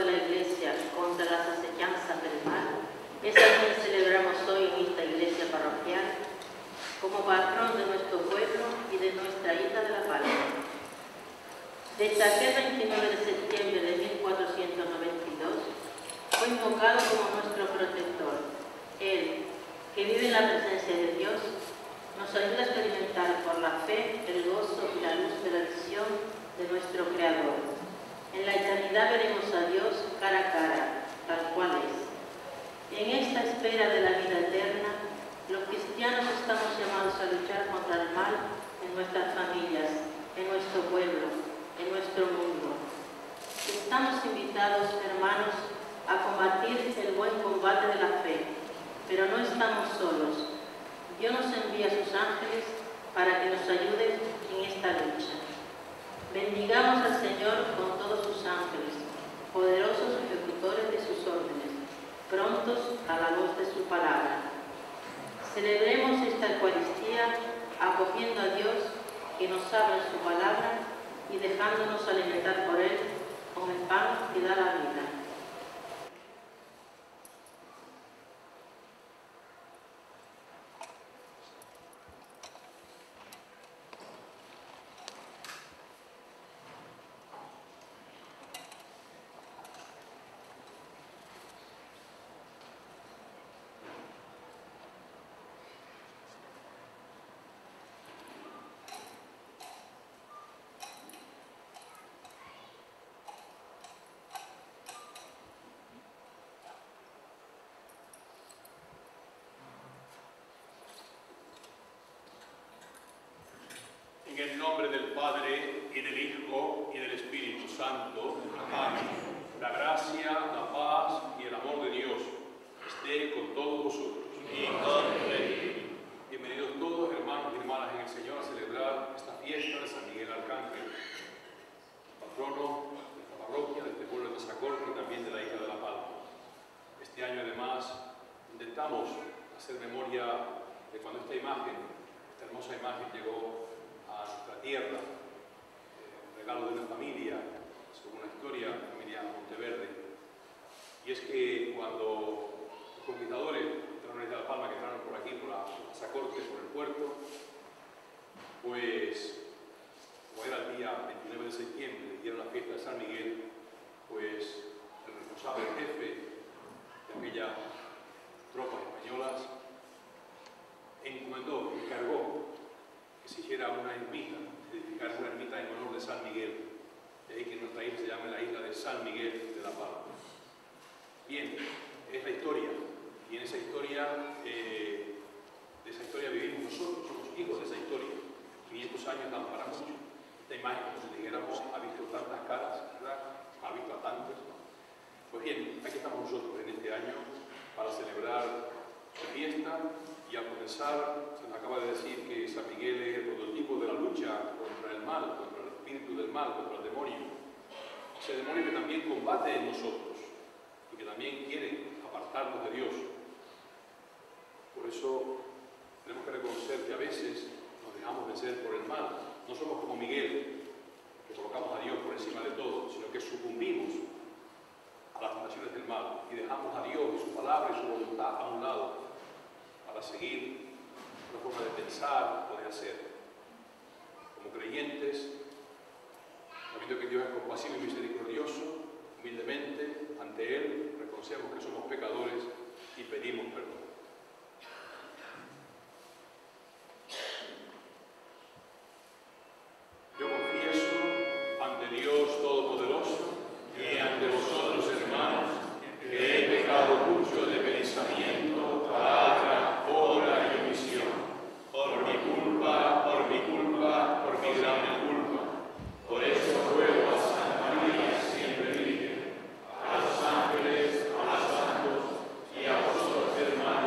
la Iglesia contra las acechanzas del mal, es a quien celebramos hoy en esta iglesia parroquial como patrón de nuestro pueblo y de nuestra isla de La Palma. Desde aquel 29 de septiembre de 1492 fue invocado como nuestro protector. Él, que vive en la presencia de Dios, nos ayuda a experimentar por la fe el gozo y la luz de la visión de nuestro Creador. En la eternidad veremos a Dios cara a cara, tal cual es. En esta espera de la vida eterna, los cristianos estamos llamados a luchar contra el mal en nuestras familias, en nuestro pueblo, en nuestro mundo. Estamos invitados, hermanos, a combatir el buen combate de la fe, pero no estamos solos. Dios nos envía a sus ángeles para que nos ayuden en esta lucha. Bendigamos al Señor con todos sus ángeles, poderosos ejecutores de sus órdenes, prontos a la voz de su palabra. Celebremos esta Eucaristía acogiendo a Dios que nos habla en su palabra y dejándonos alimentar por Él con el pan que da la vida. En el nombre del Padre, y del Hijo, y del Espíritu Santo. Amén. La gracia, la paz y el amor de Dios esté con todos vosotros. Y con ustedes. Bienvenidos todos, hermanos y hermanas en el Señor, a celebrar esta fiesta de San Miguel Arcángel, patrono de esta parroquia, de este pueblo de Tazacorte y también de la isla de La Palma. Este año, además, intentamos hacer memoria de cuando esta hermosa imagen llegó a nuestra tierra, un regalo de una familia, según la historia, la familia Monteverde. Y es que cuando los conquistadores entraron en La Palma, que entraron por aquí, por la Tazacorte, por el puerto, pues, como era el día 29 de septiembre y era la fiesta de San Miguel, pues el responsable, el jefe de aquellas tropas españolas, encomendó, encargó que se hiciera una ermita, edificar una ermita en honor de San Miguel. De ahí que nuestra isla se llame la isla de San Miguel de La Palma. Bien, es la historia, y en esa historia, de esa historia vivimos nosotros, somos hijos de esa historia. 500 años dan para mucho. Esta imagen, como si dijéramos, ha visto tantas caras, ¿verdad? Ha visto a tantos. Pues bien, aquí estamos nosotros en este año para celebrar su fiesta. Y al comenzar, se nos acaba de decir que San Miguel es el prototipo de la lucha contra el mal, contra el espíritu del mal, contra el demonio. Ese demonio que también combate en nosotros y que también quiere apartarnos de Dios. Por eso tenemos que reconocer que a veces nos dejamos vencer por el mal. No somos como Miguel, que colocamos a Dios por encima de todo, sino que sucumbimos a las tentaciones del mal y dejamos a Dios y su palabra y su voluntad a un lado, para seguir una forma de pensar o de hacer. Como creyentes, sabiendo que Dios es compasivo y misericordioso, humildemente ante Él reconocemos que somos pecadores y pedimos perdón. Yo confieso ante Dios Todopoderoso y ante vosotros, hermanos, que he pecado mucho de pensamiento, palabra, obra y omisión, por mi culpa, por mi grande culpa. Por eso ruego a Santa María, siempre Virgen, a los ángeles, a los santos y a vosotros, hermanos,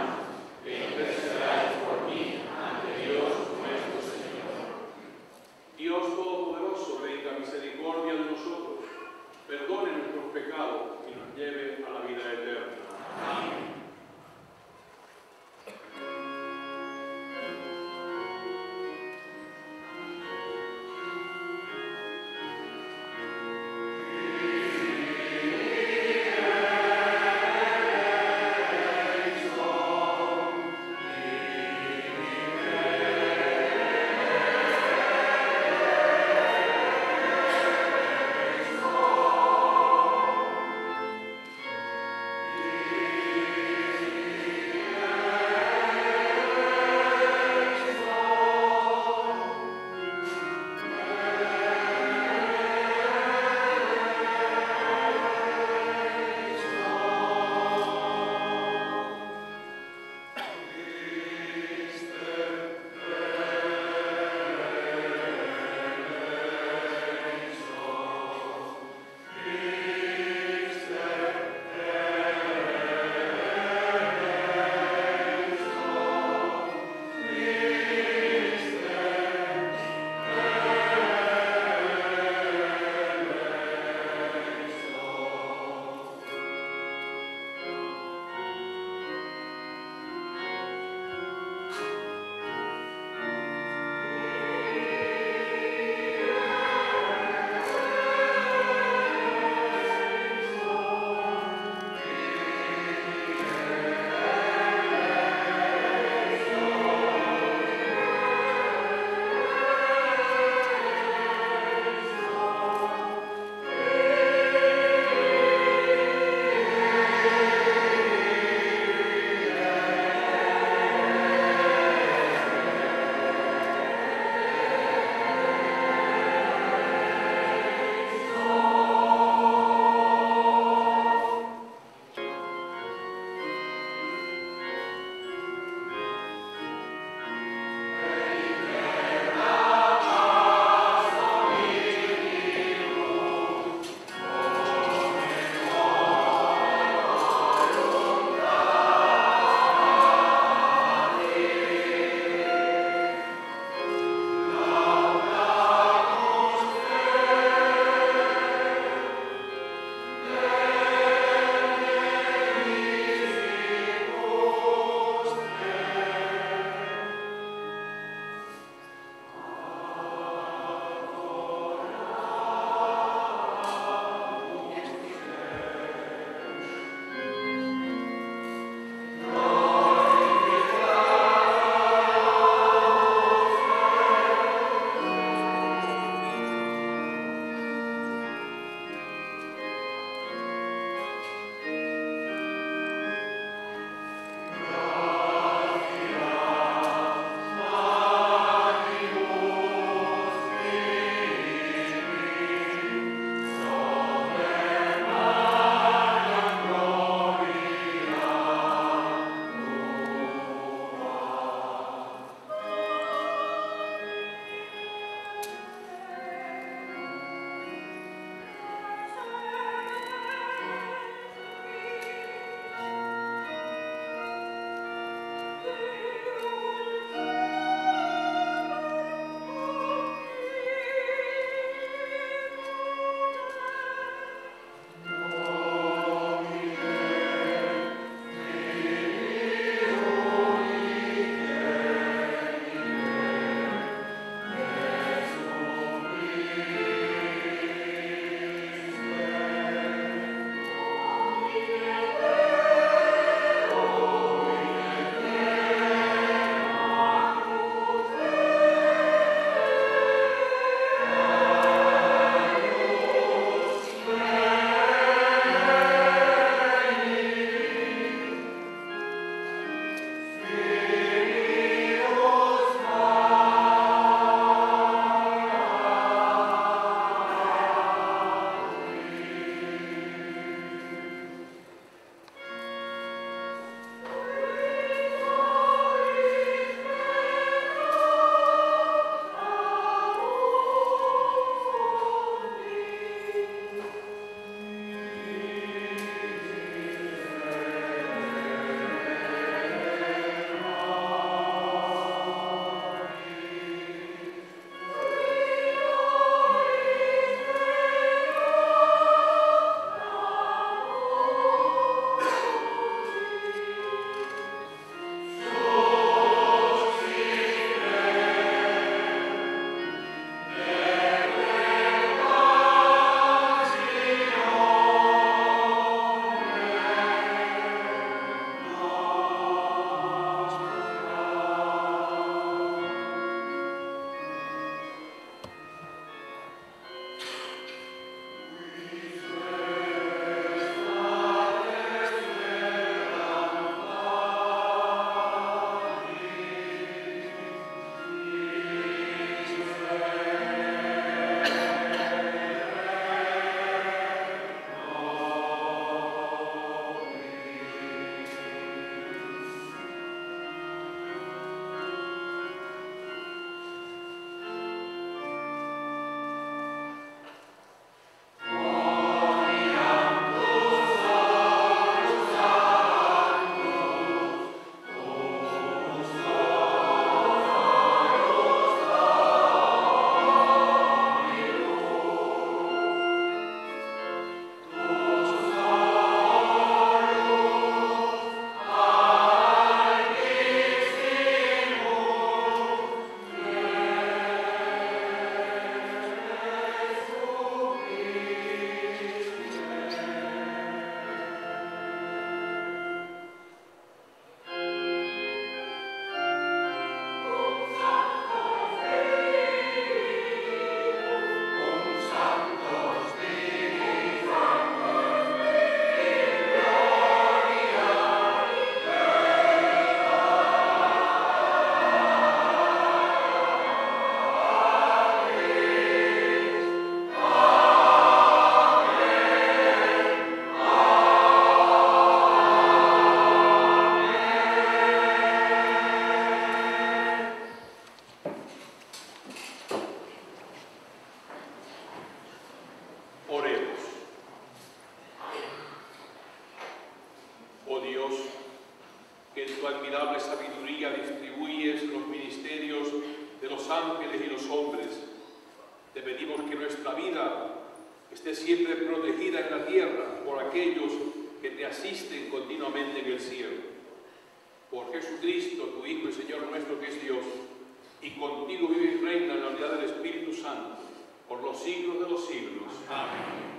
Dios, que en tu admirable sabiduría distribuyes los ministerios de los ángeles y los hombres, te pedimos que nuestra vida esté siempre protegida en la tierra por aquellos que te asisten continuamente en el cielo. Por Jesucristo, tu Hijo y Señor nuestro, que es Dios, y contigo vive y reina en la unidad del Espíritu Santo, por los siglos de los siglos. Amén.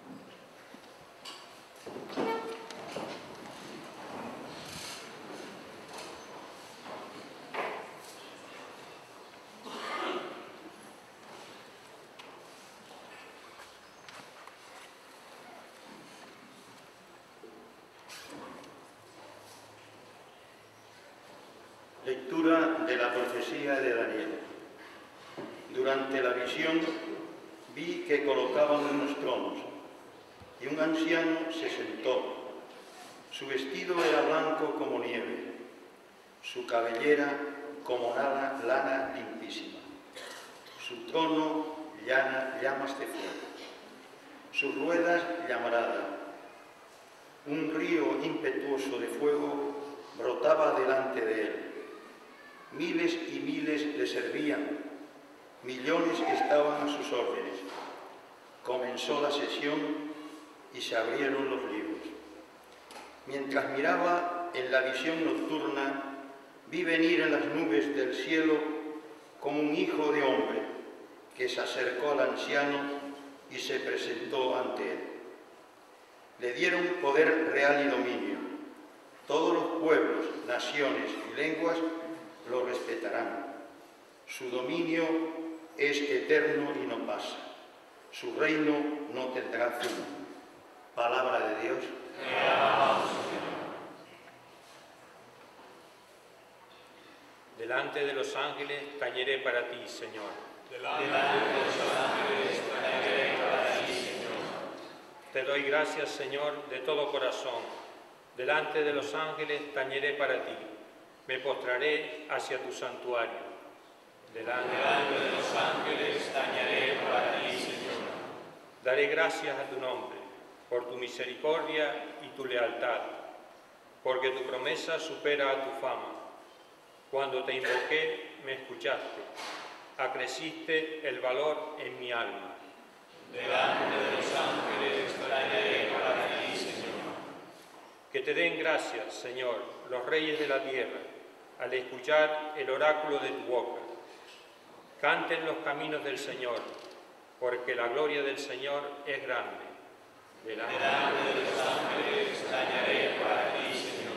Lectura de la profecía de Daniel. Durante la visión vi que colocaban unos tronos y un anciano se sentó. Su vestido era blanco como nieve, su cabellera como lana limpísima, su trono llamas de fuego, sus ruedas llamaradas. Un río impetuoso de fuego brotaba delante de él. Miles y miles le servían, millones estaban a sus órdenes. Comenzó la sesión y se abrieron los libros. Mientras miraba en la visión nocturna, vi venir en las nubes del cielo como un hijo de hombre que se acercó al anciano y se presentó ante él. Le dieron poder real y dominio. Todos los pueblos, naciones y lenguas lo respetarán. Su dominio es eterno y no pasa. Su reino no tendrá fin. Palabra de Dios. Te alabamos, Señor. Delante de los ángeles tañeré para ti, Señor. Delante de los ángeles tañeré para ti, Señor. Te doy gracias, Señor, de todo corazón. Delante de los ángeles tañeré para ti. Me postraré hacia tu santuario. Delante de los ángeles tañeré para ti, Señor. Daré gracias a tu nombre, por tu misericordia y tu lealtad, porque tu promesa supera a tu fama. Cuando te invoqué, me escuchaste. Acreciste el valor en mi alma. Delante de los ángeles tañeré para ti, Señor. Que te den gracias, Señor, los reyes de la tierra, al escuchar el oráculo de tu boca. Canten los caminos del Señor, porque la gloria del Señor es grande. Delante de los ángeles tañeré para ti, Señor.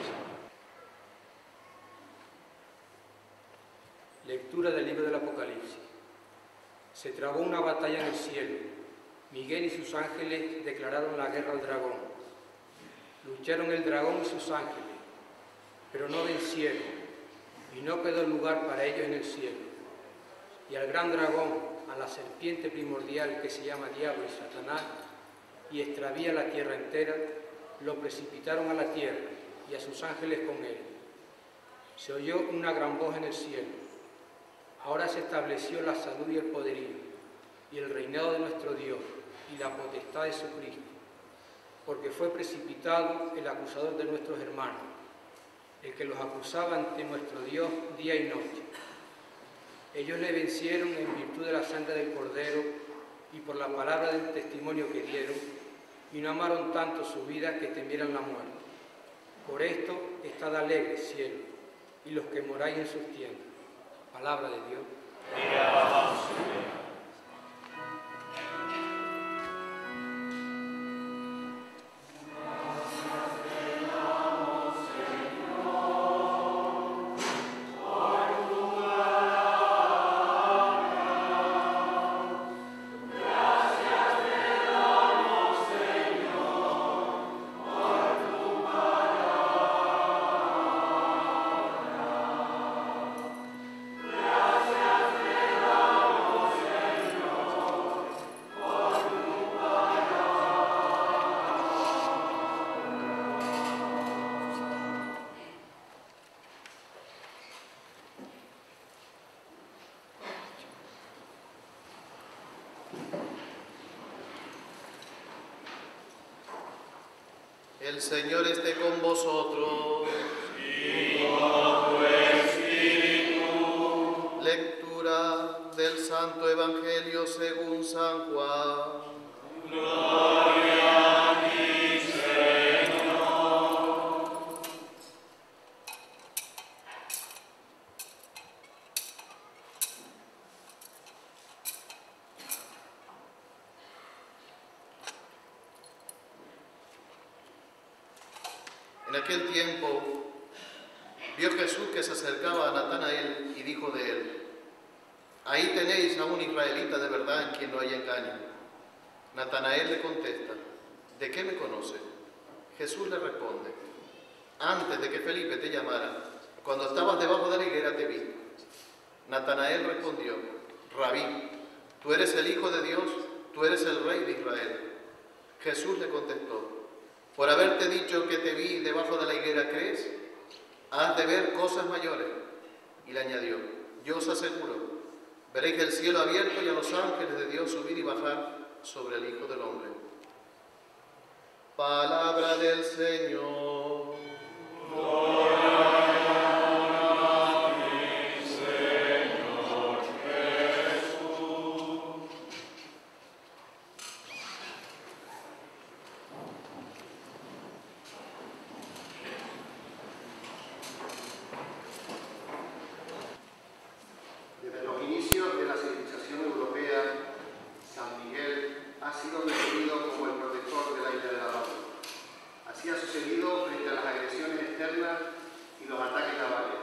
Lectura del libro del Apocalipsis. Se trabó una batalla en el cielo. Miguel y sus ángeles declararon la guerra al dragón. Lucharon el dragón y sus ángeles, pero no vencieron, y no quedó lugar para ellos en el cielo. Y al gran dragón, a la serpiente primordial que se llama Diablo y Satanás, y extravía la tierra entera, lo precipitaron a la tierra, y a sus ángeles con él. Se oyó una gran voz en el cielo. Ahora se estableció la salud y el poderío, y el reinado de nuestro Dios, y la potestad de Jesucristo, porque fue precipitado el acusador de nuestros hermanos, el que los acusaba ante nuestro Dios día y noche. Ellos le vencieron en virtud de la sangre del Cordero y por la palabra del testimonio que dieron, y no amaron tanto su vida que temieran la muerte. Por esto, estad alegres, cielo, y los que moráis en sus tiendas. Palabra de Dios. Te alabamos, Señor. Gracias te damos, Señor. El Señor esté con vosotros. Y con tu espíritu. Lectura del Santo Evangelio según San Juan. Gloria a ti, Señor. En aquel tiempo vio Jesús que se acercaba a Natanael y dijo de él: ahí tenéis a un israelita de verdad en quien no hay engaño. Natanael le contesta: ¿de qué me conoce? Jesús le responde: antes de que Felipe te llamara, cuando estabas debajo de la higuera te vi. Natanael respondió: Rabí, tú eres el Hijo de Dios, tú eres el Rey de Israel. Jesús le contestó: por haberte dicho que te vi debajo de la higuera, ¿crees? Has de ver cosas mayores. Y le añadió: yo os aseguro, veréis el cielo abierto y a los ángeles de Dios subir y bajar sobre el Hijo del Hombre. Palabra del Señor. Desde los inicios de la civilización europea, San Miguel ha sido definido como el protector de la isla de La Palma. Así ha sucedido frente a las agresiones externas y los ataques navales.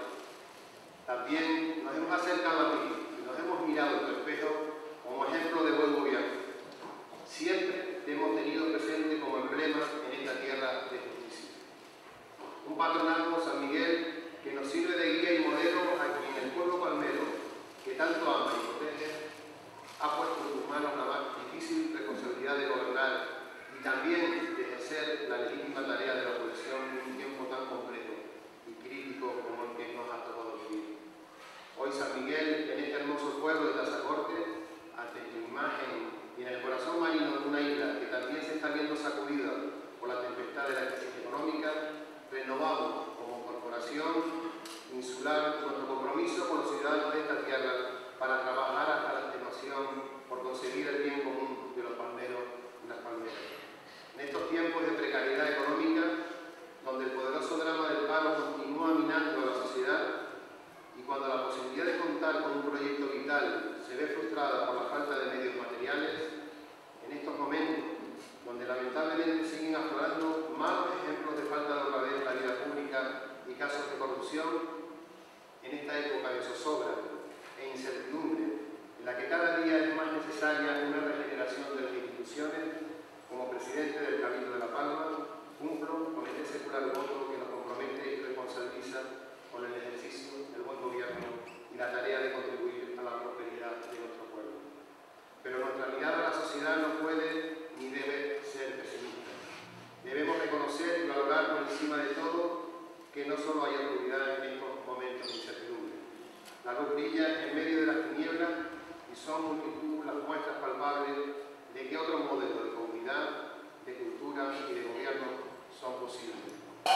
También nos hemos acercado a ti y nos hemos mirado en tu espejo como ejemplo de buen gobierno. Siempre te hemos tenido presente como emblema en esta tierra de justicia. Un patronazgo, San Miguel, que nos sirve de guía y modelo a quien el pueblo palmero, que tanto ama y protege, ha puesto en tus manos la más difícil responsabilidad de gobernar y también de ejercer la legítima tarea de la oposición en un tiempo tan complejo y crítico como el que nos ha tocado vivir. Hoy San Miguel, en este hermoso pueblo de Tazacorte, ante tu imagen y en el corazón marino de una isla que también se está viendo sacudida por la tempestad de la crisis económica, renovamos como corporación insular nuestro compromiso con los ciudadanos de esta tierra para trabajar hasta la extenuación por conseguir el bien común de los palmeros y las palmeras. En estos tiempos de precariedad económica, donde el poderoso drama del paro continúa minando a la sociedad y cuando la posibilidad de contar con un proyecto vital se ve frustrada por la falta de medios materiales, en estos momentos, donde lamentablemente siguen aflorando malos ejemplos de falta de honradez en la vida pública y casos de corrupción, en esta época de zozobra e incertidumbre, en la que cada día es más necesaria una regeneración de las instituciones, como presidente del Cabildo de La Palma, cumplo con este secular voto que nos compromete y responsabiliza con el ejercicio del buen gobierno y la tarea de contribuir a la prosperidad de nuestro pueblo. Pero nuestra mirada a la sociedad no puede ni debe ser pesimista. Debemos reconocer y valorar por encima de todo que no solo hay autoridad en estos momentos de incertidumbre. La luz brilla en medio de las tinieblas y son multitud las muestras palpables de que otro modelo de comunidad, de cultura y de gobierno son posibles.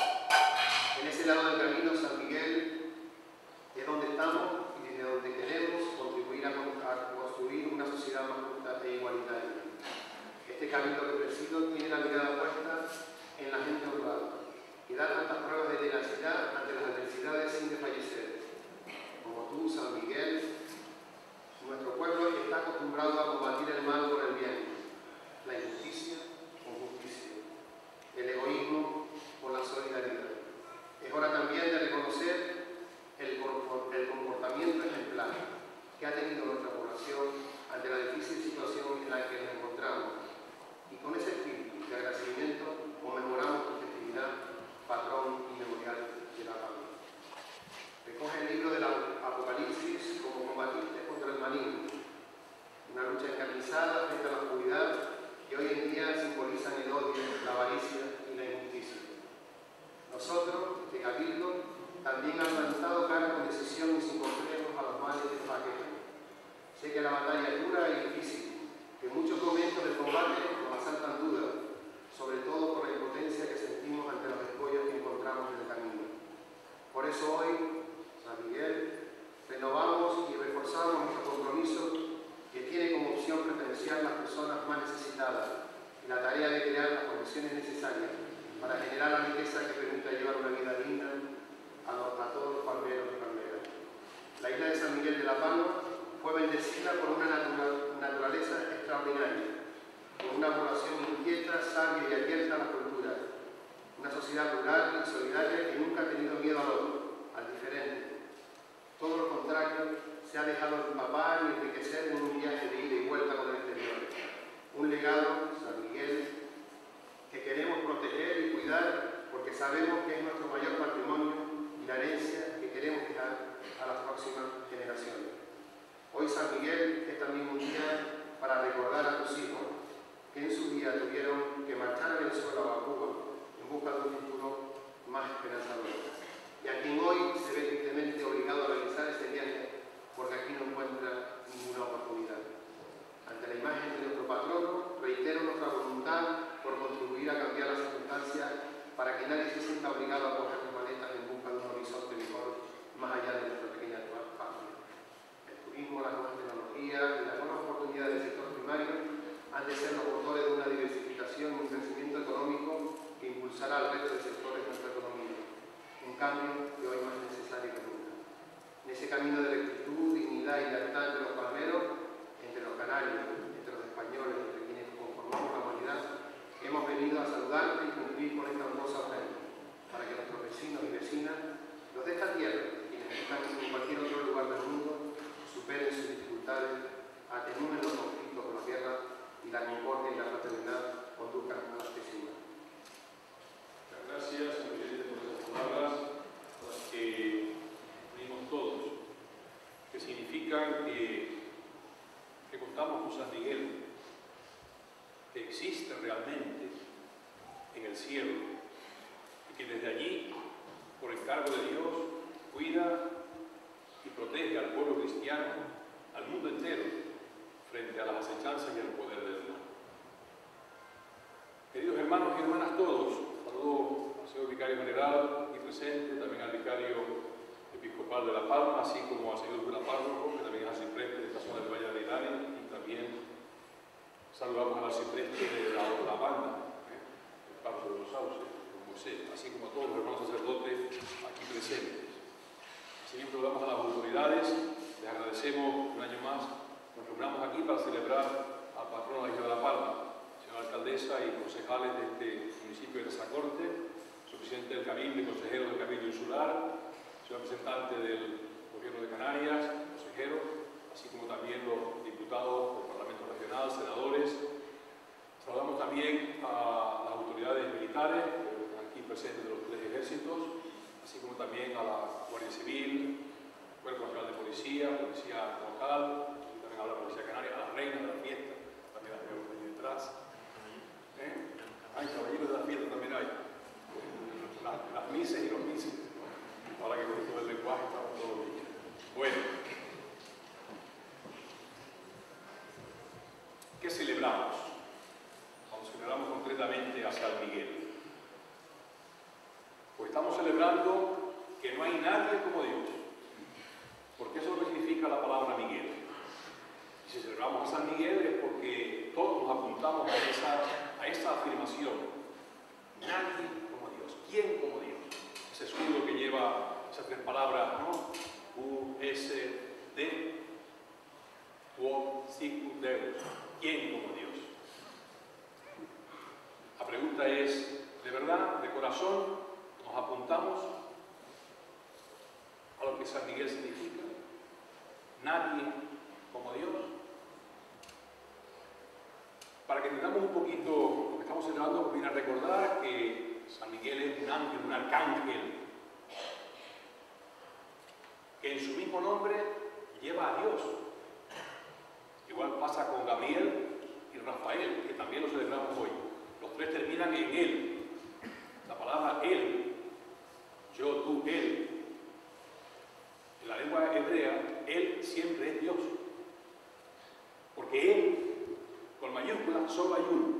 En ese lado del camino, San Miguel es donde estamos y desde donde queremos contribuir a construir una sociedad más justa e igualitaria. Este camino que presido tiene la mirada puesta en la gente honrada, que da tantas pruebas de tenacidad ante las adversidades sin desfallecer. Como tú, San Miguel, nuestro pueblo está acostumbrado a combatir el mal con el bien, la injusticia con justicia, el egoísmo con la solidaridad. Es hora también de reconocer el comportamiento ejemplar que ha tenido nuestra población ante la difícil situación en la que nos encontramos. Y con ese espíritu de agradecimiento conmemoramos tu festividad, patrón y memorial de La Palma. Recoge el libro del Apocalipsis como combatiste contra el maligno, una lucha encarnizada frente a la oscuridad que hoy en día simbolizan el odio, la avaricia y la injusticia. Nosotros, de Cabildo, también hemos plantado cara con decisión y sin complejos a los males que nos aquejan. Sé que la batalla es dura y difícil, que en muchos momentos del combate nos asaltan dudas, sobre todo por la impotencia que sentimos legado, San Miguel, que queremos proteger y cuidar porque sabemos que es nuestro mayor patrimonio y la herencia que queremos dejar a las próximas generaciones. Hoy San Miguel es también un día para recordar a tus hijos que en su día tuvieron que marchar a Venezuela o a Cuba en busca de un futuro más esperanzador. Y a quien hoy se ve tristemente obligado a realizar ese viaje porque aquí no encuentra ninguna oportunidad. Ante la imagen de nuestro patrono, reitero nuestra voluntad por contribuir a cambiar las circunstancias para que nadie se sienta obligado a coger sus maletas en busca de un horizonte mejor más allá de nuestra pequeña patria. El turismo, las nuevas tecnologías y las nuevas oportunidades del sector primario han de ser los motores de una diversificación y un crecimiento económico que impulsará al resto de sectores de nuestra economía. Un cambio que hoy más necesario que nunca. En ese camino de rectitud, dignidad y lealtad entre los palmeros, entre los canarios, entre los españoles, entre quienes conformamos la humanidad, hemos venido a saludarte y cumplir con esta honrosa ofrenda, para que nuestros vecinos y vecinas, los de esta tierra, quienes están en cualquier otro lugar del mundo, superen sus dificultades, atenúen los conflictos con la guerra y la concordia y la fraternidad conduzcan a la pésima. Muchas gracias, señor presidente, por esas palabras, a las que unimos todos, que significan que contamos con San Miguel, que existe realmente en el cielo y que desde allí, por encargo de Dios, cuida y protege al pueblo cristiano, al mundo entero, frente a las acechanzas y al poder del mal. Queridos hermanos y hermanas todos, saludo al señor vicario general aquí presente, también al vicario episcopal de La Palma, así como al señor cura párroco, que también es arcipreste de esta zona del Valle de Aridane, y también saludamos al arcipreste de la banda, el párroco de los Sauces, José, así como a todos los hermanos sacerdotes aquí presentes. Asimismo, saludamos a las autoridades, les agradecemos un año más, nos reunamos aquí para celebrar al patrono de la isla de La Palma, señora alcaldesa y concejales de este municipio de Tazacorte, su presidente del Cabildo y consejero del Cabildo Insular, señor representante del Gobierno de Canarias, consejero, así como también los diputados del Parlamento Regional, senadores. Saludamos también a las autoridades militares, aquí presentes de los tres ejércitos, así como también a la Guardia Civil, Cuerpo Nacional de Policía, Policía Local, y también a la Policía Canaria, a las reinas de la fiesta, también las vemos allí detrás. Hay caballeros de la fiesta también hay. Las mises y los mises. Ahora que con todo el lenguaje estamos todos bien. Bueno, ¿qué celebramos? Cuando celebramos concretamente a San Miguel. Pues estamos celebrando que no hay nadie como Dios. Porque eso es lo que significa la palabra Miguel. Y si celebramos a San Miguel es porque todos nos apuntamos a esa afirmación. Nadie como Dios. ¿Quién como Dios? Ese escudo que lleva esas tres palabras, ¿no? U-S-D, Quod sicut Deus. ¿Quién como Dios? La pregunta es, ¿de verdad, de corazón, nos apuntamos a lo que San Miguel significa? Nadie como Dios. Para que entendamos un poquito lo que estamos celebrando, viene a recordar que San Miguel es un ángel, un arcángel, que en su mismo nombre lleva a Dios. Igual pasa con Gabriel y Rafael, que también lo celebramos hoy. Los tres terminan en él. La palabra él, yo, tú, él. En la lengua hebrea, él siempre es Dios. Porque él, con mayúscula, solo hay uno.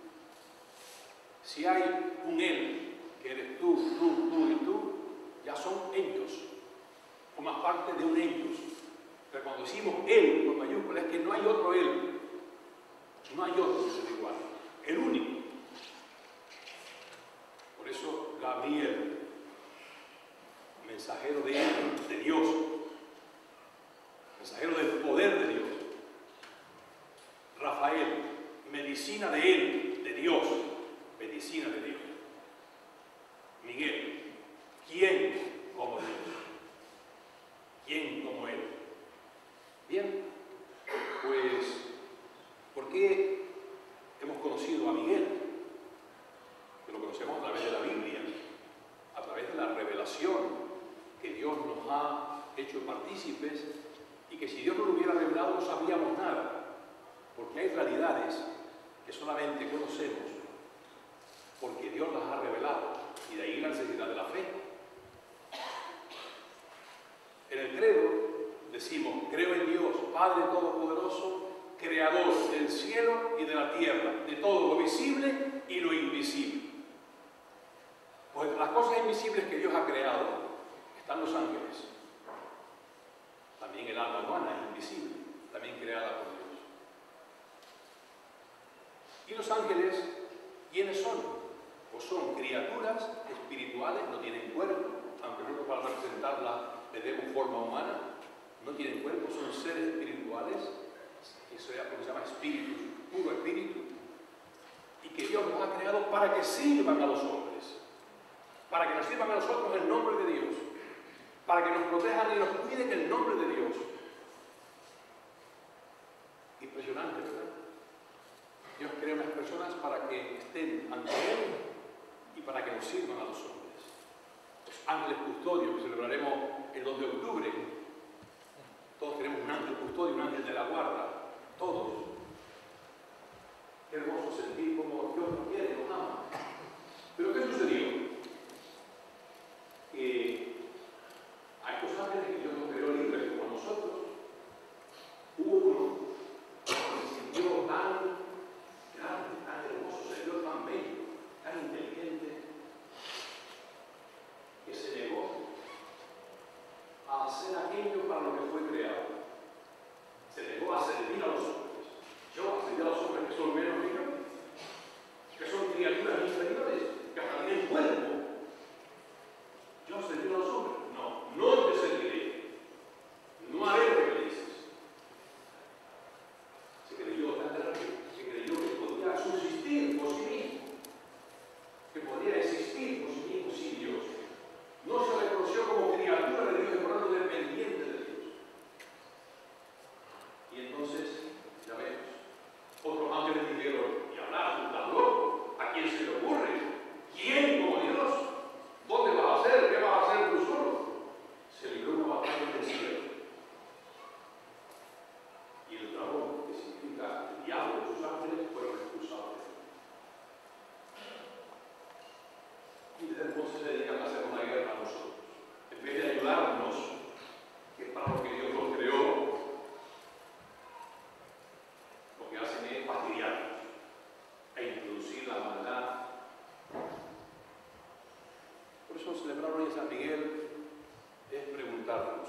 Si hay un él, que eres tú y tú, ya son ellos. Formas parte de un ellos. Pero cuando decimos él con mayúscula es que no hay otro él. No hay otro que sea igual. El único. Por eso Gabriel, mensajero de Dios, mensajero del poder de Dios. Rafael, medicina de él, de Dios, medicina de Dios. Miguel, ¿quién como Dios? ¿Quién como él? Bien, pues, ¿por qué ha hecho partícipes y que si Dios no lo hubiera revelado no sabríamos nada, porque hay realidades que solamente conocemos porque Dios las ha revelado, y de ahí la necesidad de la fe. En el credo decimos: creo en Dios, Padre Todopoderoso, Creador del cielo y de la tierra, de todo lo visible y lo invisible. Pues entre las cosas invisibles que Dios ha creado están los ángeles. También el alma humana es invisible, también creada por Dios. ¿Y los ángeles quiénes son? Pues son criaturas espirituales, no tienen cuerpo, aunque nosotros para representarlas le demos forma humana, no tienen cuerpo, son seres espirituales, eso es lo que se llama espíritu, puro espíritu, y que Dios los ha creado para que sirvan a los hombres, para que nos sirvan a nosotros en nombre de Dios, para que nos protejan y nos cuiden en el nombre de Dios. Impresionante, ¿verdad? Dios crea unas personas para que estén ante Él y para que nos sirvan a los hombres. Los ángeles custodios que celebraremos el 2 de octubre. Todos tenemos un ángel custodio, un ángel de la guarda. Todos. Qué hermoso sentir como Dios nos quiere, nos ama. Pero ¿qué sucedió? Que a estos ángeles que Dios nos creó libres como nosotros, hubo uno que se sintió tan grande, tan hermoso, se vio tan bello, tan inteligente, que se negó a hacer aquello para lo que fue creado. Se negó a servir a los hombres. Yo a servir a los hombres que son menos que yo, que son criaturas inferiores, que hasta tienen cuerpo. Yo a servir a los hombres. No, no te serviré. No haré lo que me dices. Se creyó tan terrible, se creyó que podía subsistir por sí mismo, que podía existir por sí mismo sin Dios. No se reconoció como criatura de Dios, por tanto dependiente de Dios. Y entonces, ya vemos, otros ángeles dijeron: y hablar, tú estás loco, ¿a quién se le ocurre? ¿Quién como Dios? ¿Dónde vas a hacer? ¿Qué vas a hacer tú solo? Se libró una batalla en el cielo. Y el dragón, que significa el diablo y sus ángeles, fueron expulsados. Y desde entonces se dedican a hacer una guerra a nosotros. En vez de ayudarnos, que es para lo que Dios nos creó, lo que hacen es fastidiarnos e introducir la maldad. Por eso celebrar hoy en San Miguel es preguntarnos: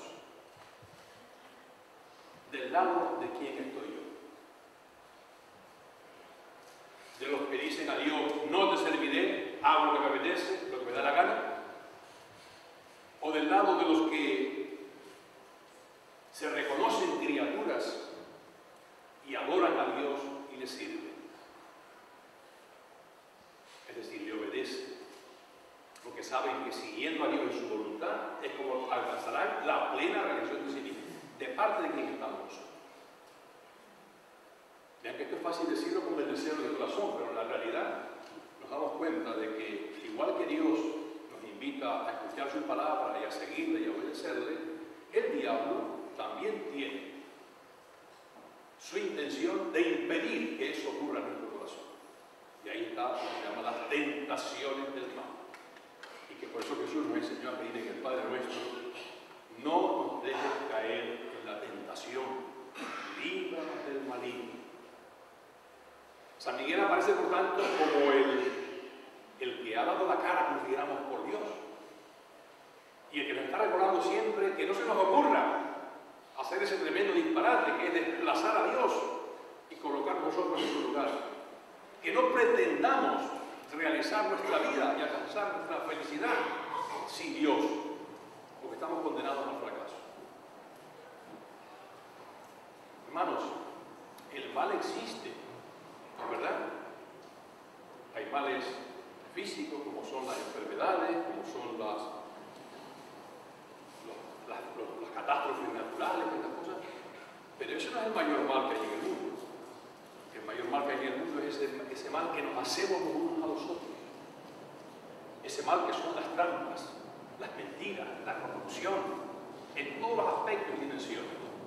¿del lado de quién estoy yo? ¿De los que dicen a Dios: no te serviré, hago lo que me apetece, lo que me da la gana? ¿O del lado de los que se reconocen criaturas y adoran a Dios y le sirven? Es decir, le obedecen, porque saben que siguiendo a Dios en su voluntad es como alcanzarán la plena realización de sí mismos. ¿De parte de quién estamos nosotros? Vean que esto es fácil decirlo como el deseo del corazón, pero en la realidad nos damos cuenta de que igual que Dios nos invita a escuchar su palabra y a seguirle y a obedecerle, el diablo también tiene su intención de impedir que eso ocurra en nuestro corazón. Y ahí está lo que se llama las tentaciones del mal. Y que por eso Jesús nos enseñó a pedir en el Padre Nuestro: no nos dejes caer en la tentación, líbranos del maligno. San Miguel aparece, por tanto, como el que ha dado la cara, como dijéramos, por Dios. Y el que nos está recordando siempre que no se nos ocurra hacer ese tremendo disparate que es desplazar a Dios y colocar nosotros en su lugar. Que no pretendamos realizar nuestra vida y alcanzar nuestra felicidad sin Dios, porque estamos condenados al fracaso. Hermanos, el mal existe, ¿no es verdad? Hay males físicos, como son las enfermedades, como son las catástrofes naturales, estas cosas, pero eso no es el mayor mal que hay en el mundo. El mayor mal que hay en el mundo es ese mal que nos hacemos los unos a los otros. Ese mal que son las trampas, las mentiras, la corrupción, todos los aspectos y dimensiones.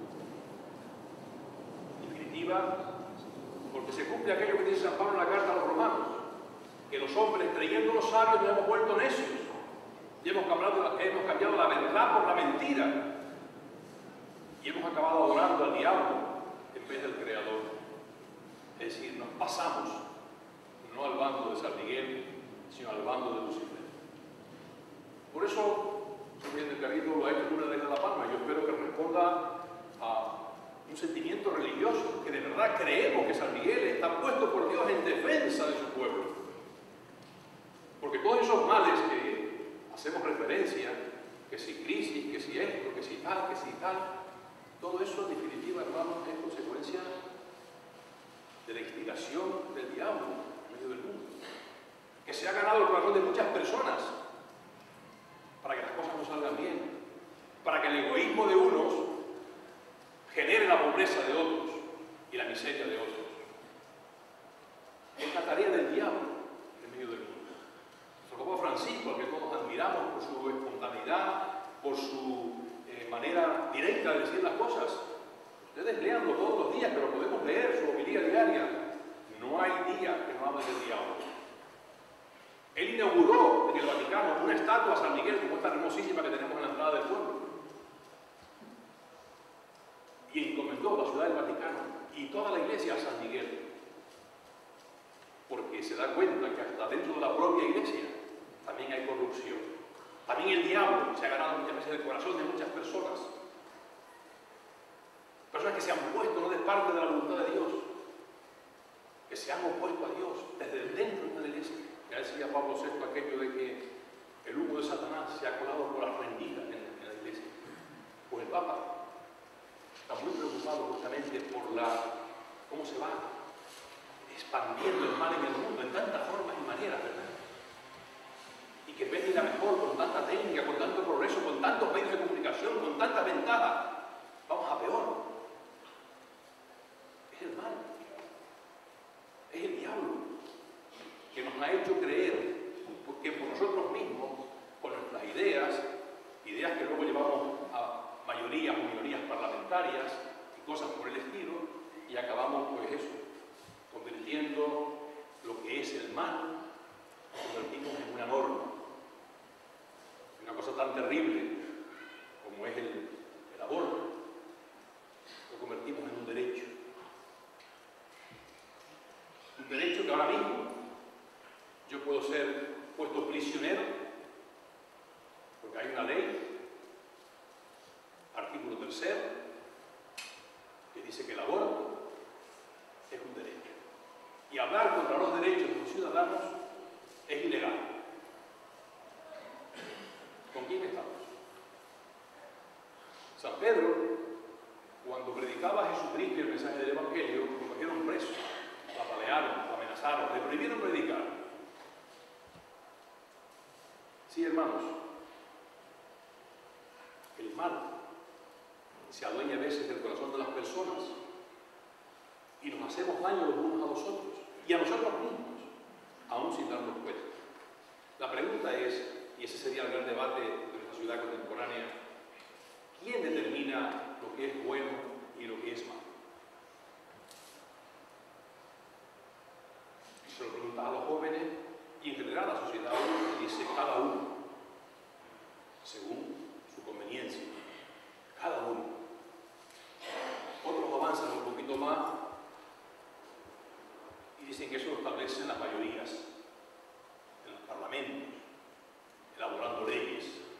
En definitiva, porque se cumple aquello que dice San Pablo en la carta a los romanos, que los hombres, creyendo los sabios, nos hemos vuelto necios y hemos cambiado la verdad por la mentira y hemos acabado adorando al diablo en vez del Creador. Es decir, nos pasamos no al bando de San Miguel, sino al bando de Lucifer. Por eso, el Carrito lo ha hecho en una de La Palma. Yo espero que responda a un sentimiento religioso, que de verdad creemos que San Miguel está puesto por Dios en defensa de su pueblo. Porque todos esos males que hacemos referencia, que si crisis, que si esto, que si tal, todo eso en definitiva, hermanos, es consecuencia de la instigación del diablo en medio del mundo, que se ha ganado el corazón de muchas personas para que las cosas no salgan bien, para que el egoísmo de unos genere la pobreza de otros y la miseria de otros. Es la tarea del diablo en medio del mundo. Nuestro Papa Francisco, al que todos admiramos por su espontaneidad, por su manera directa de decir las cosas. Ustedes leanlo todos los días, pero podemos leer su homilía diaria. No hay día que no hable del diablo. Él inauguró en el Vaticano una estatua a San Miguel, como esta hermosísima que tenemos en la entrada del pueblo. Y encomendó la ciudad del Vaticano y toda la iglesia a San Miguel. Porque se da cuenta que hasta dentro de la propia iglesia también hay corrupción. También el diablo se ha ganado muchas veces el corazón de muchas personas. Personas que se han puesto no de parte de la voluntad de Dios, que se han opuesto a Dios desde dentro de la iglesia. Ya decía Pablo VI aquello de que el humo de Satanás se ha colado por las rendijas en la iglesia. Pues el Papa está muy preocupado justamente por cómo se va expandiendo el mal en el mundo en tantas formas y maneras, ¿verdad? Y que en vez de ir a mejor con tanta técnica, con tanto progreso, con tantos medios de comunicación, con tantas ventajas, vamos a peor. Es el mal, es el diablo, que nos ha hecho creer que por nosotros mismos, con nuestras ideas que luego llevamos a mayorías o minorías parlamentarias y cosas por el estilo, y acabamos, pues eso, convirtiendo lo que es el mal, lo convertimos en una norma. Una cosa tan terrible como es el aborto, lo convertimos en un derecho. Un derecho que ahora mismo yo puedo ser puesto prisionero porque hay una ley, artículo 3, que dice que el aborto es un derecho. Y hablar contra los derechos de los ciudadanos es ilegal. ¿Con quién estamos? San Pedro, cuando predicaba a Jesucristo y el mensaje del Evangelio, lo cogieron preso, lo apalearon, lo amenazaron, le prohibieron predicar. Sí, hermanos, el mal se adueña a veces del corazón de las personas y nos hacemos daño los unos a los otros y a nosotros mismos, aún sin darnos cuenta. La pregunta es, y ese sería el gran debate de nuestra ciudad contemporánea, ¿quién determina lo que es bueno y lo que es malo? Se lo pregunta a los jóvenes y en general a la sociedad uno dice cada uno, según su conveniencia, cada uno. Otros avanzan un poquito más y dicen que eso lo establecen las mayorías en los parlamentos, elaborando leyes.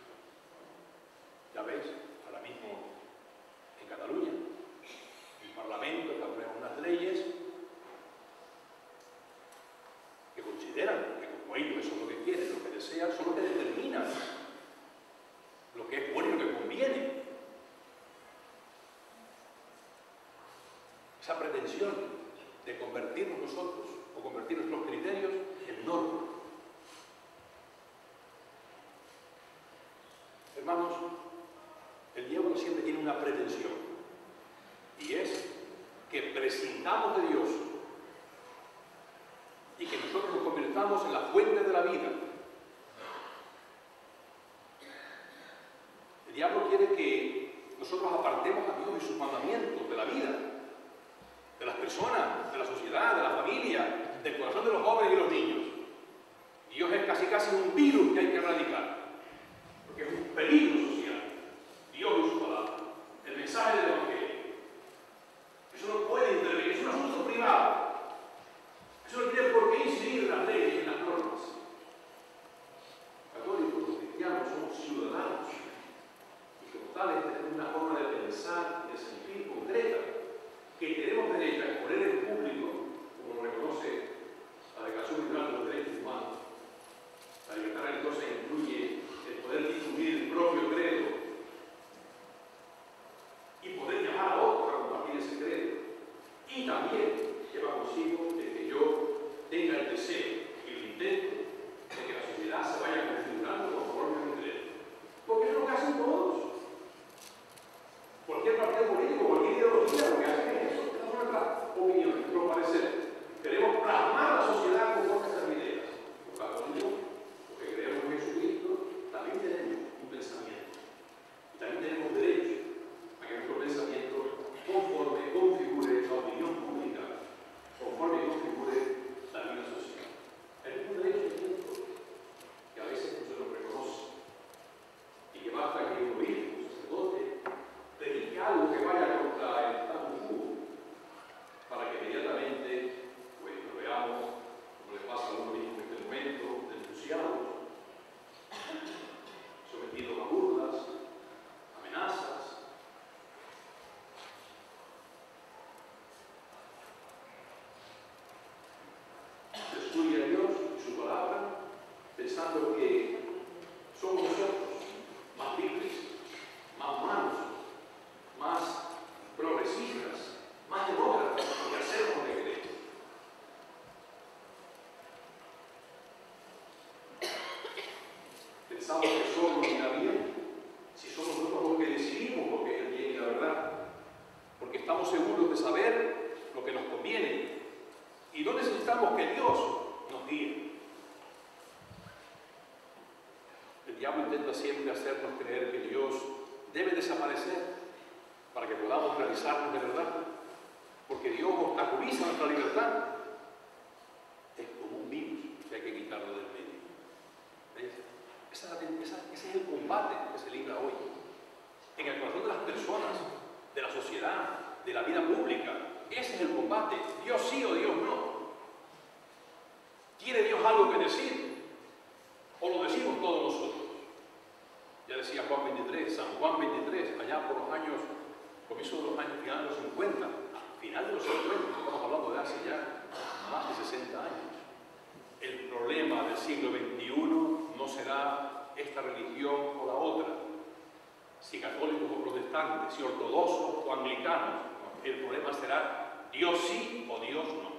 Ya ves, ahora mismo en Cataluña, el Parlamento establece unas leyes que consideran que como ellos eso es lo que quieren, lo que desean, son los que determinan lo que es bueno y lo que conviene. Esa pretensión de convertirnos nosotros o convertir nuestros criterios en normas. Hermanos, el diablo siempre tiene una pretensión y es que prescindamos de Dios y que nosotros nos convirtamos en la fuente de la vida. El diablo quiere que nosotros apartemos a Dios y sus mandamientos de la vida, de las personas, de la sociedad, de la familia, del corazón de los jóvenes y los niños. Dios es casi un virus que hay que erradicar, porque es un peligro social. Dios y su palabra, el mensaje del Evangelio. Eso no puede intervenir, es un asunto privado. Eso no tiene por qué incidir en las leyes y en las normas. Católicos, los cristianos, somos ciudadanos y como tales tenemos una forma de pensar y de sentir concreta que tenemos derecho a exponer en público, como lo reconoce la Declaración Universal de los Derechos Humanos. La libertad religiosa incluye el poder difundir el propio credo y poder llamar a otros a compartir ese credo. Y también lleva consigo de que yo tenga el deseo y el intento de que la sociedad se vaya configurando conforme a mi credo. Porque es lo que hacen todos. Cualquier partido político, cualquier ideología, lo que hacen es eso. Tenemos nuestra opinión, nuestro parecer. Queremos plasmar la sociedad conforme a esas ideas. Los católicos, los que creemos en Jesucristo, también tenemos un pensamiento. Y también tenemos derecho a que nuestro pensamiento conforme configure la opinión pública, conforme configure la vida social. Es un derecho distinto que a veces no se nos reconoce y que basta que un obispo, un sacerdote, dedique algo que vaya contra el status quo para que inmediatamente pues, lo veamos como le pasa a uno mismo en este momento, denunciados, sometidos a burlas, amenazas. Destruye a Dios y su palabra pensando que somos nosotros más libres, más humanos, más progresistas, más demócratas, que hacemos lo que queremos. Pensamos que somos lo que irá bien, si somos nosotros los que decidimos lo que es el bien y la verdad, porque estamos seguros de saber lo que nos conviene y no necesitamos que Dios nos guíe. El diablo intenta siempre hacernos creer que Dios debe desaparecer para que podamos realizarnos de verdad, porque Dios obstaculiza nuestra libertad. Es como un virus que hay que quitarlo del medio. ¿Veis? Ese es el combate que se libra hoy en el corazón de las personas, de la sociedad, de la vida pública. Ese es el combate, Dios sí o Dios no. ¿Tiene Dios algo que decir? ¿O lo decimos todos nosotros? Ya decía Juan 23, San Juan 23, allá por los años, comienzo de los años finales de los 50, final de los 50, estamos hablando de hace ya más de 60 años. El problema del siglo XXI no será esta religión o la otra, si católicos o protestantes, si ortodoxos o anglicanos. El problema será Dios sí o Dios no.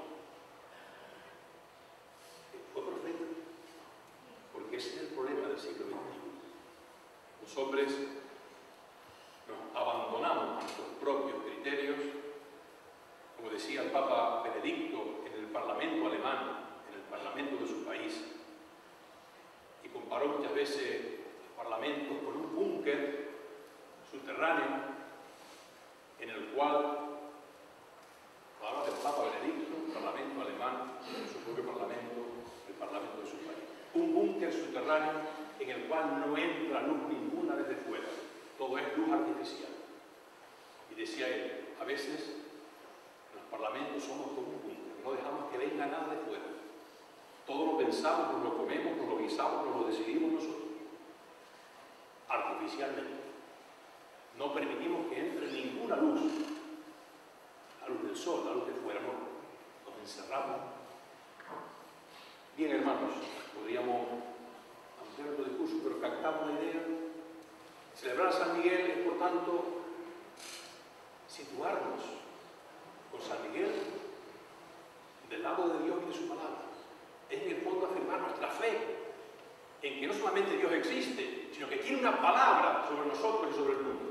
Fue profeta, porque ese es el problema del siglo XXI. Los hombres nos abandonamos a nuestros propios criterios, como decía el Papa Benedicto en el Parlamento alemán, en el Parlamento de su país, y comparó muchas veces los parlamentos con un búnker subterráneo en el cual, habla del Papa Benedicto, el Parlamento alemán, su propio Parlamento, el Parlamento de su país. Un búnker subterráneo en el cual no entra luz ninguna desde fuera, todo es luz artificial. Y decía él, a veces en los parlamentos somos como un búnker, no dejamos que venga nada de fuera. Todo lo pensamos, nos lo comemos, nos lo guisamos, nos lo decidimos nosotros, artificialmente. No permitimos que entre ninguna luz, la luz del sol, la luz de fuera, no. Nos encerramos. Bien, hermanos, podríamos ampliar nuestro discurso, pero captamos la idea. Celebrar a San Miguel es, por tanto, situarnos con San Miguel del lado de Dios y de su palabra. Es en el fondo afirmar nuestra fe en que no solamente Dios existe, sino que tiene una palabra sobre nosotros y sobre el mundo.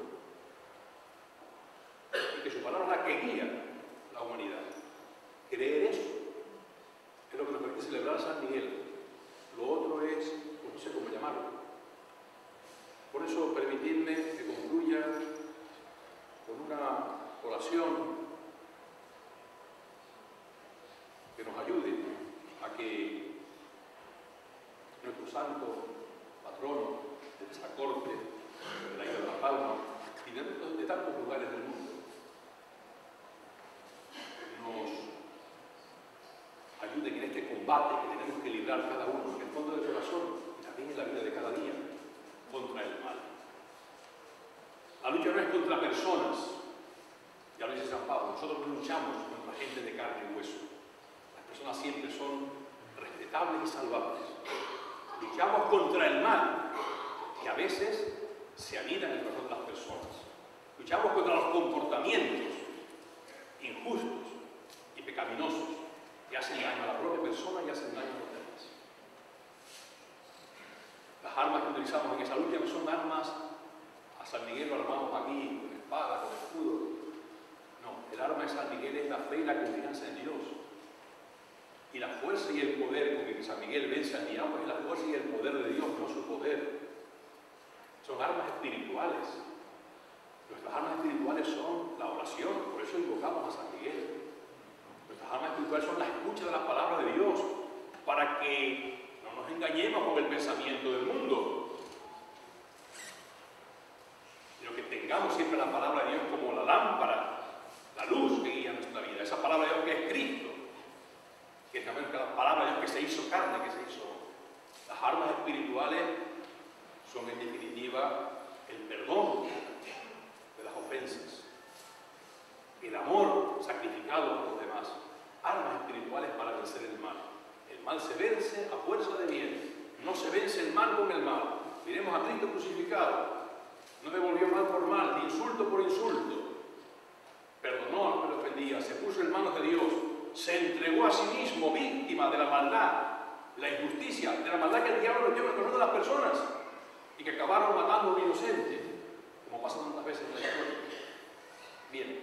Y que su palabra es la que guía la humanidad. Creer eso es lo que nos permite celebrar a San Miguel. Lo otro es, pues no sé cómo llamarlo. Por eso, permitidme que concluya oración que nos ayude a que nuestro santo patrono de esta corte, de la isla de La Palma y de tantos lugares del mundo, nos ayuden en este combate que tenemos que librar cada uno en el fondo del corazón y también en la vida de cada día contra el mal. La lucha no es contra personas, ya lo dice San Pablo, nosotros no luchamos contra gente de carne y hueso. Las personas siempre son respetables y salvables. Luchamos contra el mal, que a veces se anida en el corazón de las personas. Luchamos contra los comportamientos injustos y pecaminosos que hacen daño a la propia persona y hacen daño a los demás. Las armas que utilizamos en esa lucha no son armas, a San Miguel lo armamos aquí, con espada, con escudo. No, el arma de San Miguel es la fe y la confianza en Dios. Y la fuerza y el poder con que San Miguel vence al diablo es la fuerza y el poder de Dios, no su poder. Son armas espirituales. Nuestras armas espirituales son la oración, por eso invocamos a San Miguel. Nuestras armas espirituales son la escucha de la palabra de Dios, para que no nos engañemos con el pensamiento del mundo, sino que tengamos siempre la palabra de Dios como la lámpara, la luz que guía nuestra vida. Esa palabra de Dios que es Cristo, que es también la palabra de Dios que se hizo carne, que se hizo. Las armas espirituales son en definitiva el perdón de las ofensas, el amor sacrificado por los demás, armas espirituales para vencer el mal. El mal se vence a fuerza de bien, no se vence el mal con el mal. Miremos a Cristo crucificado, no devolvió mal por mal, ni insulto por insulto, perdonó al que lo ofendía, se puso en manos de Dios, se entregó a sí mismo víctima de la maldad, la injusticia, de la maldad que el diablo metió en el corazón de las personas y que acabaron matando a un inocente, como pasa tantas veces en la historia. Bien,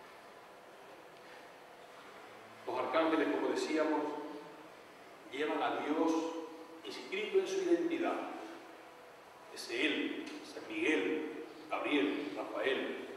los arcángeles, como decíamos, llevan a Dios inscrito en su identidad. Es Él, San Miguel, Gabriel, Rafael.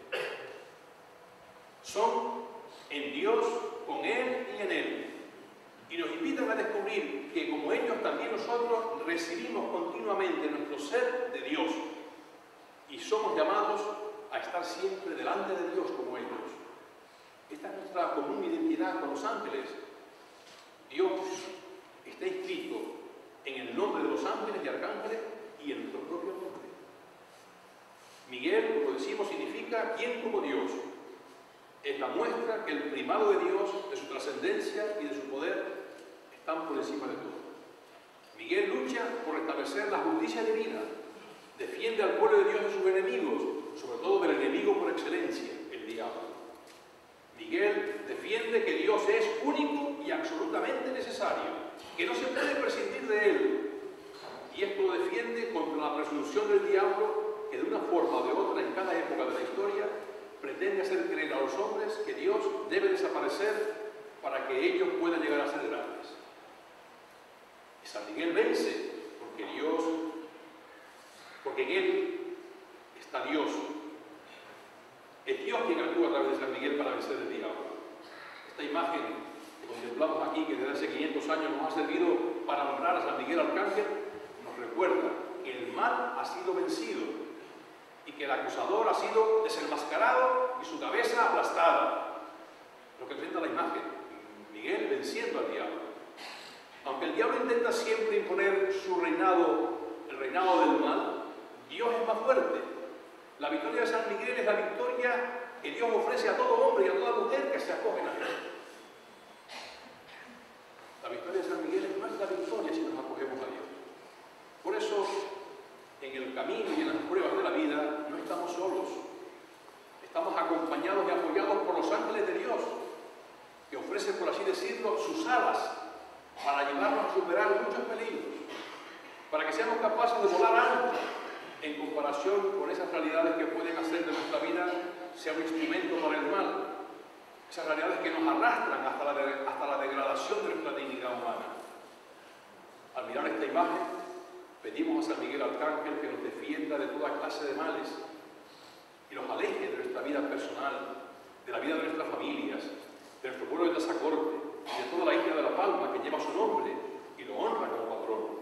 Son en Dios, con Él y en Él. Y nos invitan a descubrir que como ellos también nosotros recibimos continuamente nuestro ser de Dios. Y somos llamados a estar siempre delante de Dios como ellos. Esta es nuestra común identidad con los ángeles. Dios está inscrito en el nombre de los ángeles y arcángeles y en nuestro propio nombre. Miguel, como decimos, significa ¿quién como Dios? Es la muestra que el primado de Dios, de su trascendencia y de su poder, están por encima de todo. Miguel lucha por restablecer la justicia divina, defiende al pueblo de Dios de sus enemigos, sobre todo del enemigo por excelencia, el diablo. Miguel defiende que Dios es único y absolutamente necesario, que no se puede prescindir de Él. Y esto lo defiende contra la presunción del diablo, que de una forma o de otra, en cada época de la historia, pretende hacer creer a los hombres que Dios debe desaparecer para que ellos puedan llegar a ser grandes. Y San Miguel vence, porque en Él está Dios. Es Dios quien actúa a través de San Miguel para vencer el diablo. Esta imagen que contemplamos aquí, que desde hace 500 años nos ha servido para honrar a San Miguel Arcángel, nos recuerda que el mal ha sido vencido y que el acusador ha sido desenmascarado y su cabeza aplastada. Lo que presenta la imagen, Miguel venciendo al diablo. Aunque el diablo intenta siempre imponer su reinado, el reinado del mal, Dios es más fuerte. La victoria de San Miguel es la victoria que Dios ofrece a todo hombre y a toda mujer que se acogen a Él. La victoria de San Miguel es nuestra victoria si nos acogemos a Dios. Por eso, en el camino y en las pruebas de la vida, no estamos solos. Estamos acompañados y apoyados por los ángeles de Dios, que ofrecen, por así decirlo, sus alas para ayudarnos a superar muchos peligros, para que seamos capaces de volar alto en comparación con esas realidades que pueden hacer de nuestra vida sea un instrumento para el mal, esas realidades que nos arrastran hasta la degradación de nuestra dignidad humana. Al mirar esta imagen, pedimos a San Miguel Arcángel que nos defienda de toda clase de males y nos aleje de nuestra vida personal, de la vida de nuestras familias, de nuestro pueblo de Tazacorte y de toda la isla de La Palma, que lleva su nombre y lo honra como patrono.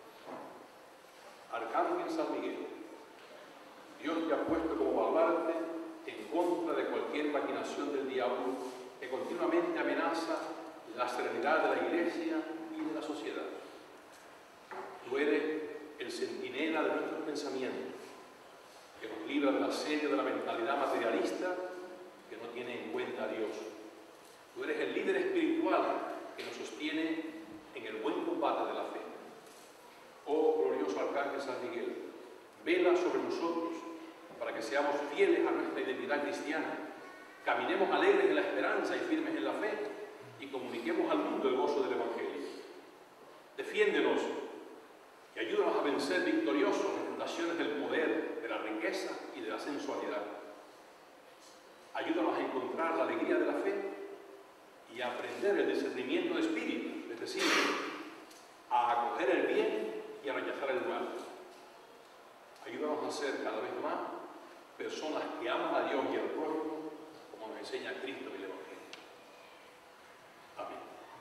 Arcángel San Miguel, Dios te ha puesto como baluarte en contra de cualquier maquinación del diablo que continuamente amenaza la serenidad de la Iglesia y de la sociedad. Tú eres el centinela de nuestros pensamientos, que nos libra del asedio de la mentalidad materialista que no tiene en cuenta a Dios. Tú eres el líder espiritual que nos sostiene en el buen combate de la fe. Oh glorioso Arcángel San Miguel, vela sobre nosotros para que seamos fieles a nuestra identidad cristiana, caminemos alegres en la esperanza y firmes en la fe y comuniquemos al mundo el gozo del Evangelio. Defiéndenos y ayúdanos a vencer victoriosos las tentaciones del poder, de la riqueza y de la sensualidad. Ayúdanos a encontrar la alegría de la fe y a aprender el discernimiento de espíritu, es decir, a acoger el bien y a rechazar el mal. Ayúdanos a ser cada vez más personas que aman a Dios y al prójimo, como nos enseña Cristo en el Evangelio. Amén.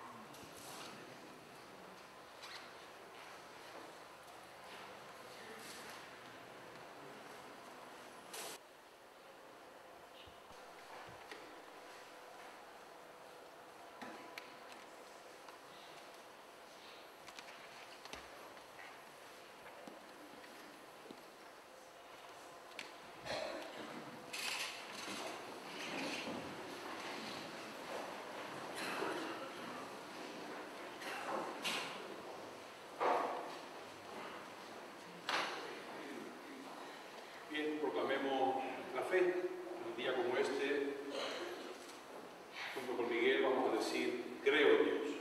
Proclamemos la fe. En un día como este, junto con Miguel, vamos a decir: creo en Dios.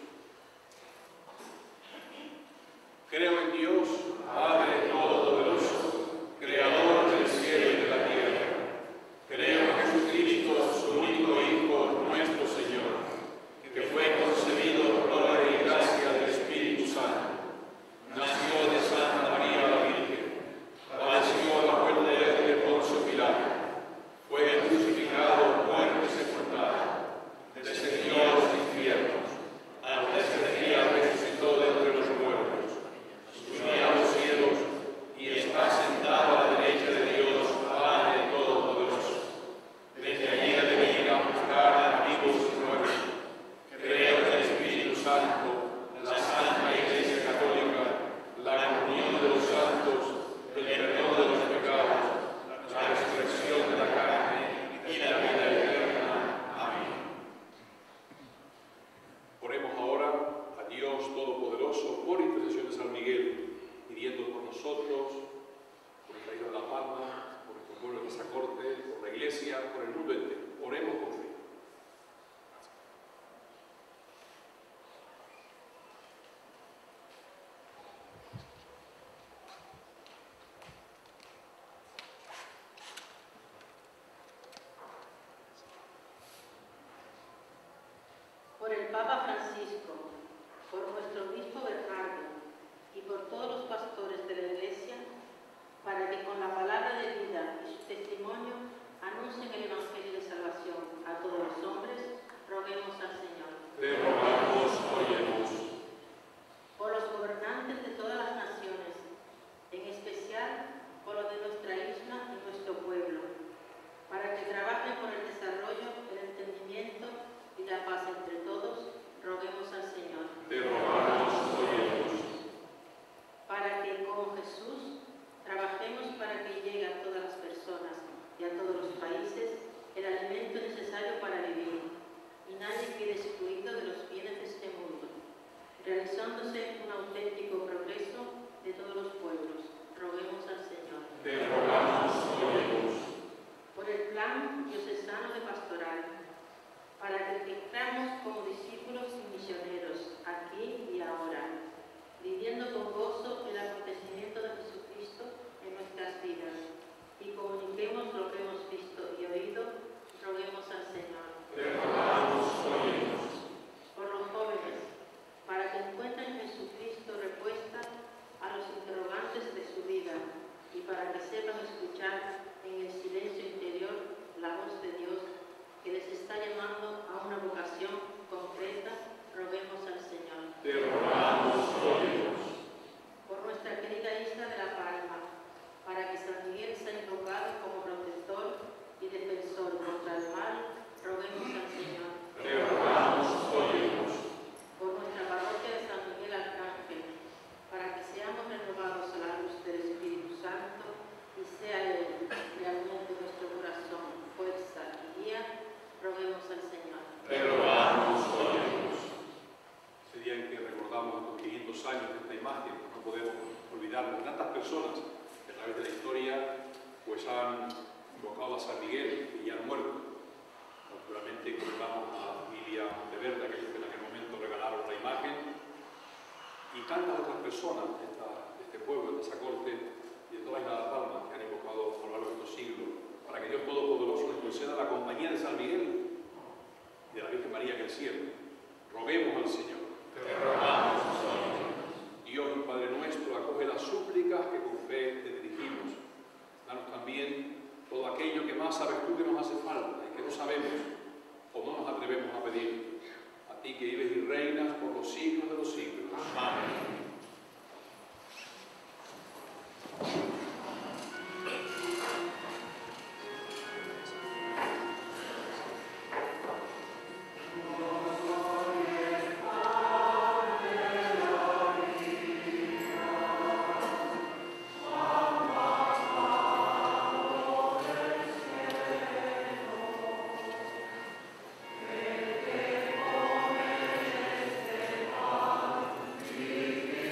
Creo en Dios, Padre Todopoderoso, Creador del cielo y de la tierra. Creo en Jesucristo, su único Hijo, nuestro Señor, que fue concebido por obra y gracia del Espíritu Santo. Nació de Santa María la Virgen, padeció bajo el poder de Poncio Pilato, fue crucificado, muerto y sepultado, descendió a los infiernos, al tercer día resucitó de entre los muertos, subió a los cielos y está sentado a la derecha de Dios, Padre Todopoderoso. Desde allí ha de venir a buscar a vivos y muertos. Creo en el Espíritu Santo, la Santa Iglesia Católica, la comunión de los santos, el perdón de los pecados, la resurrección de la carne y la vida eterna. Amén. Oremos ahora a Dios Todopoderoso por intercesión de San Miguel, pidiendo por nosotros, por el Reino de La Palma, por nuestro pueblo de Tazacorte, por la Iglesia, por el mundo entero. Oremos con fe. Por el Papa Francisco, por nuestro obispo Bernardo y por todos los pastores de la Iglesia, para que con la palabra de vida y su testimonio anuncien el Evangelio de salvación a todos los hombres, roguemos al Señor. Te rogamos, óyenos. Por los gobernantes de todas las naciones, en especial por los de nuestra isla y nuestro pueblo, para que trabajen por el desarrollo, el entendimiento y la paz entre todos, roguemos al Señor. Te rogamos, óyenos. Para que con Jesús trabajemos para que llegue a todas las personas y a todos los países el alimento necesario para vivir, y nadie quede excluido de los bienes de este mundo, realizándose un auténtico progreso de todos los pueblos. Roguemos al Señor. Te rogamos, óyenos. Por el plan diocesano de pastoral, para que crezcamos como discípulos y misioneros, aquí y ahora, viviendo con gozo el acontecimiento de Jesucristo en nuestras vidas, y comuniquemos lo que hemos visto y oído, roguemos al Señor. Te rogamos, óyenos. Por los jóvenes, para que encuentren en Jesucristo respuesta a los interrogantes de su vida, y para que sepan escuchar en el silencio interior la voz de Dios que les está llamando a una vocación concreta, roguemos al Señor. Te rogamos, oh Dios. Por nuestra querida isla de La Palma, para que San Miguel sea invocado como protector y defensor contra el mal, roguemos al Señor. Te rogamos, oh Dios. Por nuestra parroquia de San Miguel Arcángel, para que seamos renovados a la luz del Espíritu Santo y sea Él realmente nuestro corazón, fuerza y guía, roguemos al Señor. Te rogamos, oh Dios. Ese día en que recordamos estos 500 años de esta imagen, no podemos olvidar de tantas personas que a través de la historia pues han invocado a San Miguel y ya han muerto. Naturalmente recordamos a la familia Monteverde, aquellos que en aquel momento regalaron la imagen, y tantas otras personas de este pueblo, de esta corte y de toda la isla de La Palma que han invocado a lo largo de estos siglos, para que Dios Todopoderoso nos conceda la compañía de San Miguel y de la Virgen María en el cielo. Roguemos al Señor. Te rogamos, Dios, Padre nuestro, acoge las súplicas que con fe te dirigimos. Danos también todo aquello que más sabes tú que nos hace falta y que no sabemos o no nos atrevemos a pedir. A ti que vives y reinas por los siglos de los siglos. Amén. Amen.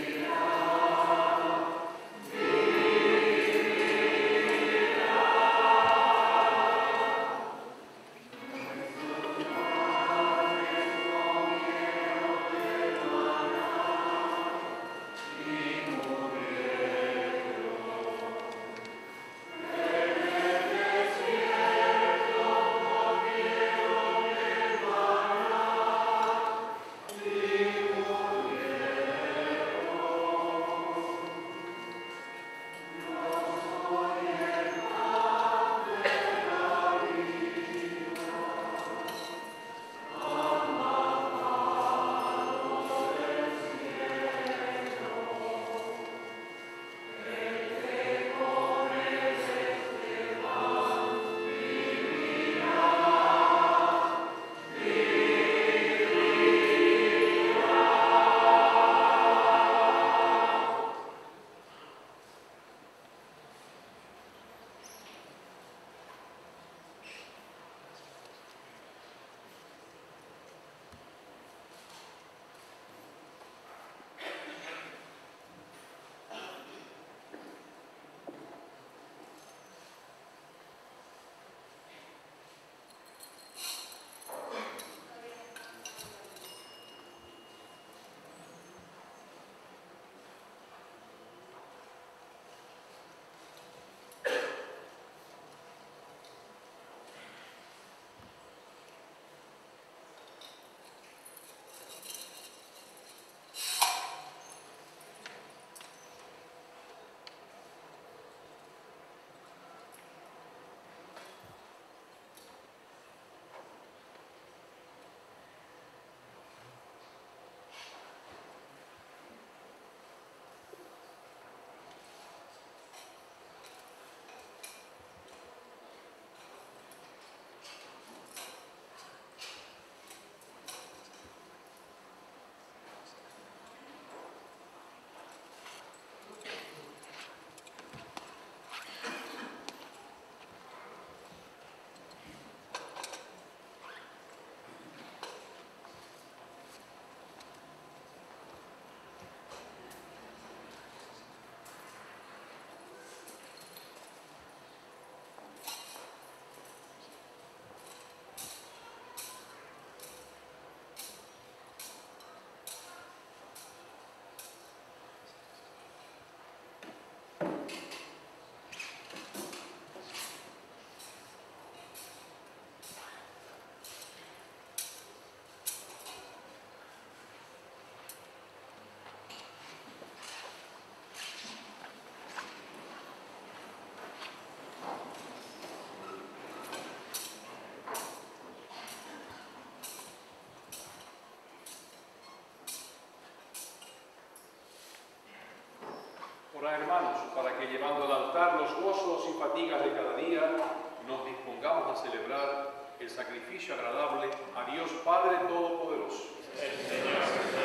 que llevando al altar los gozos y fatigas de cada día, nos dispongamos a celebrar el sacrificio agradable a Dios Padre Todopoderoso. El Señor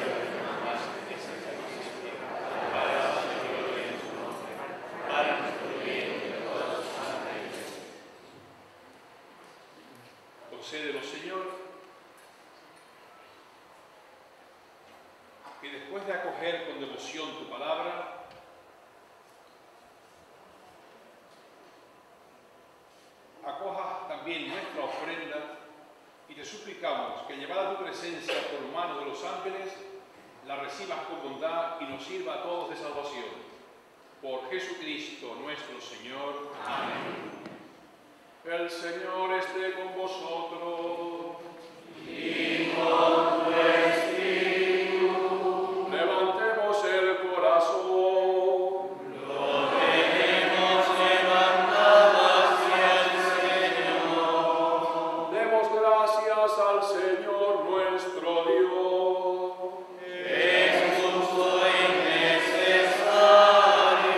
para nuestro bien y de toda su santa Iglesia. Concédenos, Señor, que después de acoger con devoción tu palabra, acojas también nuestra ofrenda y te suplicamos que llevada a tu presencia por mano de los ángeles, la recibas con bondad y nos sirva a todos de salvación. Por Jesucristo nuestro Señor. Amén. El Señor esté con vosotros. Y con tu espíritu. Levantemos el corazón. Lo tenemos levantado hacia el Señor. Demos gracias al Señor nuestro Dios. Es justo y necesario.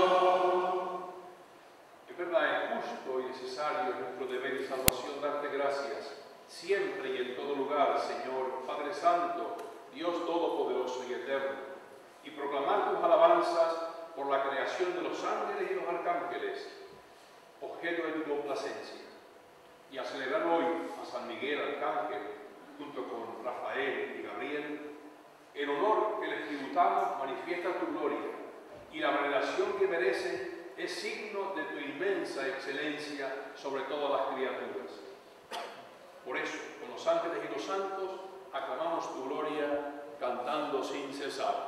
En verdad es justo y necesario, es nuestro deber y salvación darte gracias, siempre y en todo lugar, Señor, Padre Santo, Dios Todopoderoso y Eterno, y proclamar tus alabanzas por la creación de los ángeles y los arcángeles, objeto de tu complacencia, y a celebrar hoy a San Miguel Arcángel, junto con Rafael y Gabriel, el honor que les tributamos manifiesta tu gloria, y la veneración que merecen es signo de tu inmensa excelencia sobre todas las criaturas. Por eso, con los ángeles y los santos, aclamamos tu gloria, cantando sin cesar.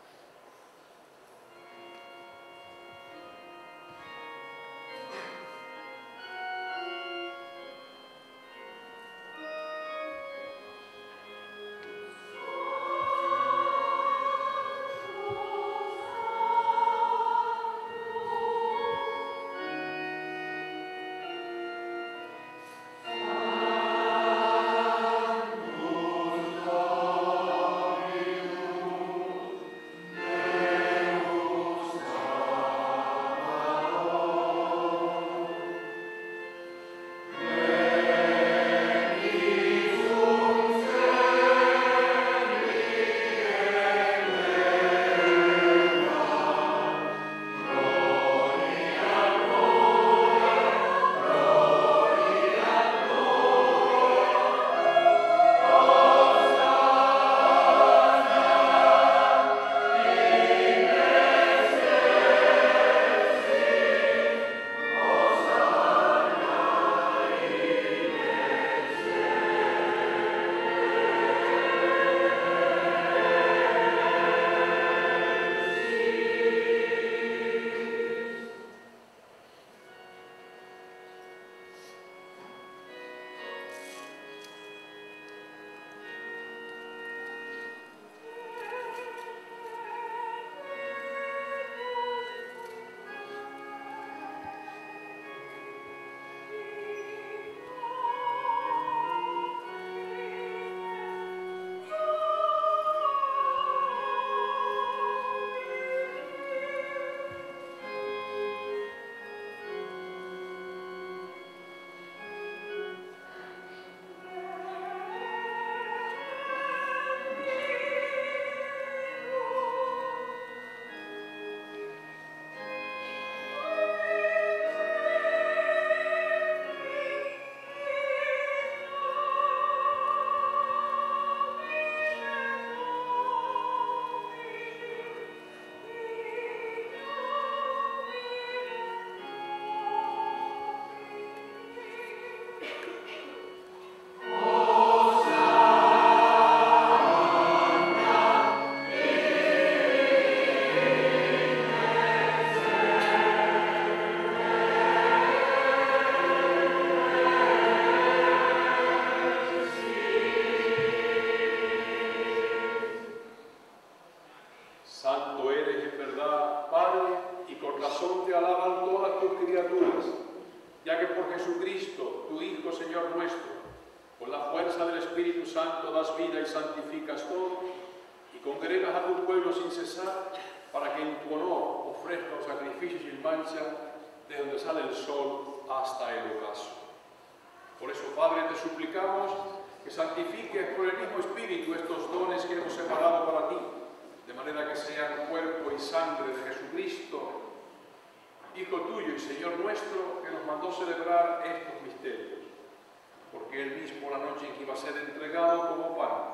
Santo das vida y santificas todo, y congregas a tu pueblo sin cesar, para que en tu honor ofrezca un sacrificio sin mancha desde donde sale el sol hasta el ocaso. Por eso, Padre, te suplicamos que santifiques por el mismo Espíritu estos dones que hemos separado para ti, de manera que sean cuerpo y sangre de Jesucristo, Hijo tuyo y Señor nuestro, que nos mandó celebrar estos misterios, porque Él mismo la noche en que iba a ser entregado tomó pan,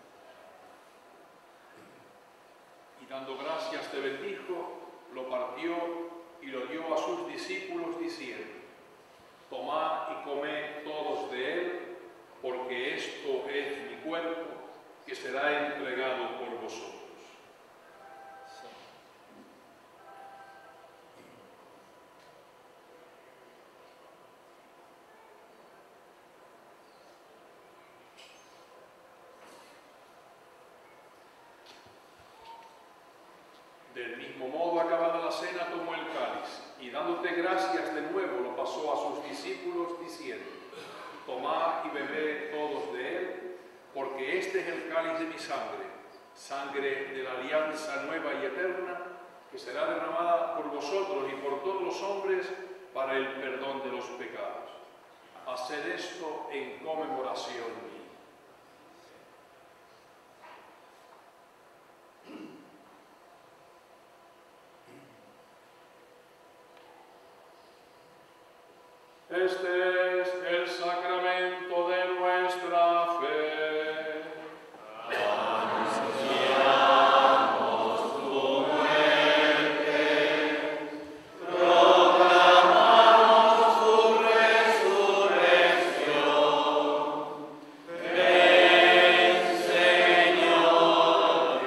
y dando gracias te bendijo, lo partió y lo dio a sus discípulos diciendo: tomad y comed todos de él, porque esto es mi cuerpo, que será entregado por vosotros. Del mismo modo, acabada la cena, tomó el cáliz y dándote gracias de nuevo lo pasó a sus discípulos diciendo: tomad y bebed todos de él, porque este es el cáliz de mi sangre, sangre de la alianza nueva y eterna, que será derramada por vosotros y por todos los hombres para el perdón de los pecados. Haced esto en conmemoración mía. Este es el sacramento de nuestra fe. Anunciamos tu muerte, proclamamos tu resurrección. Ven, Señor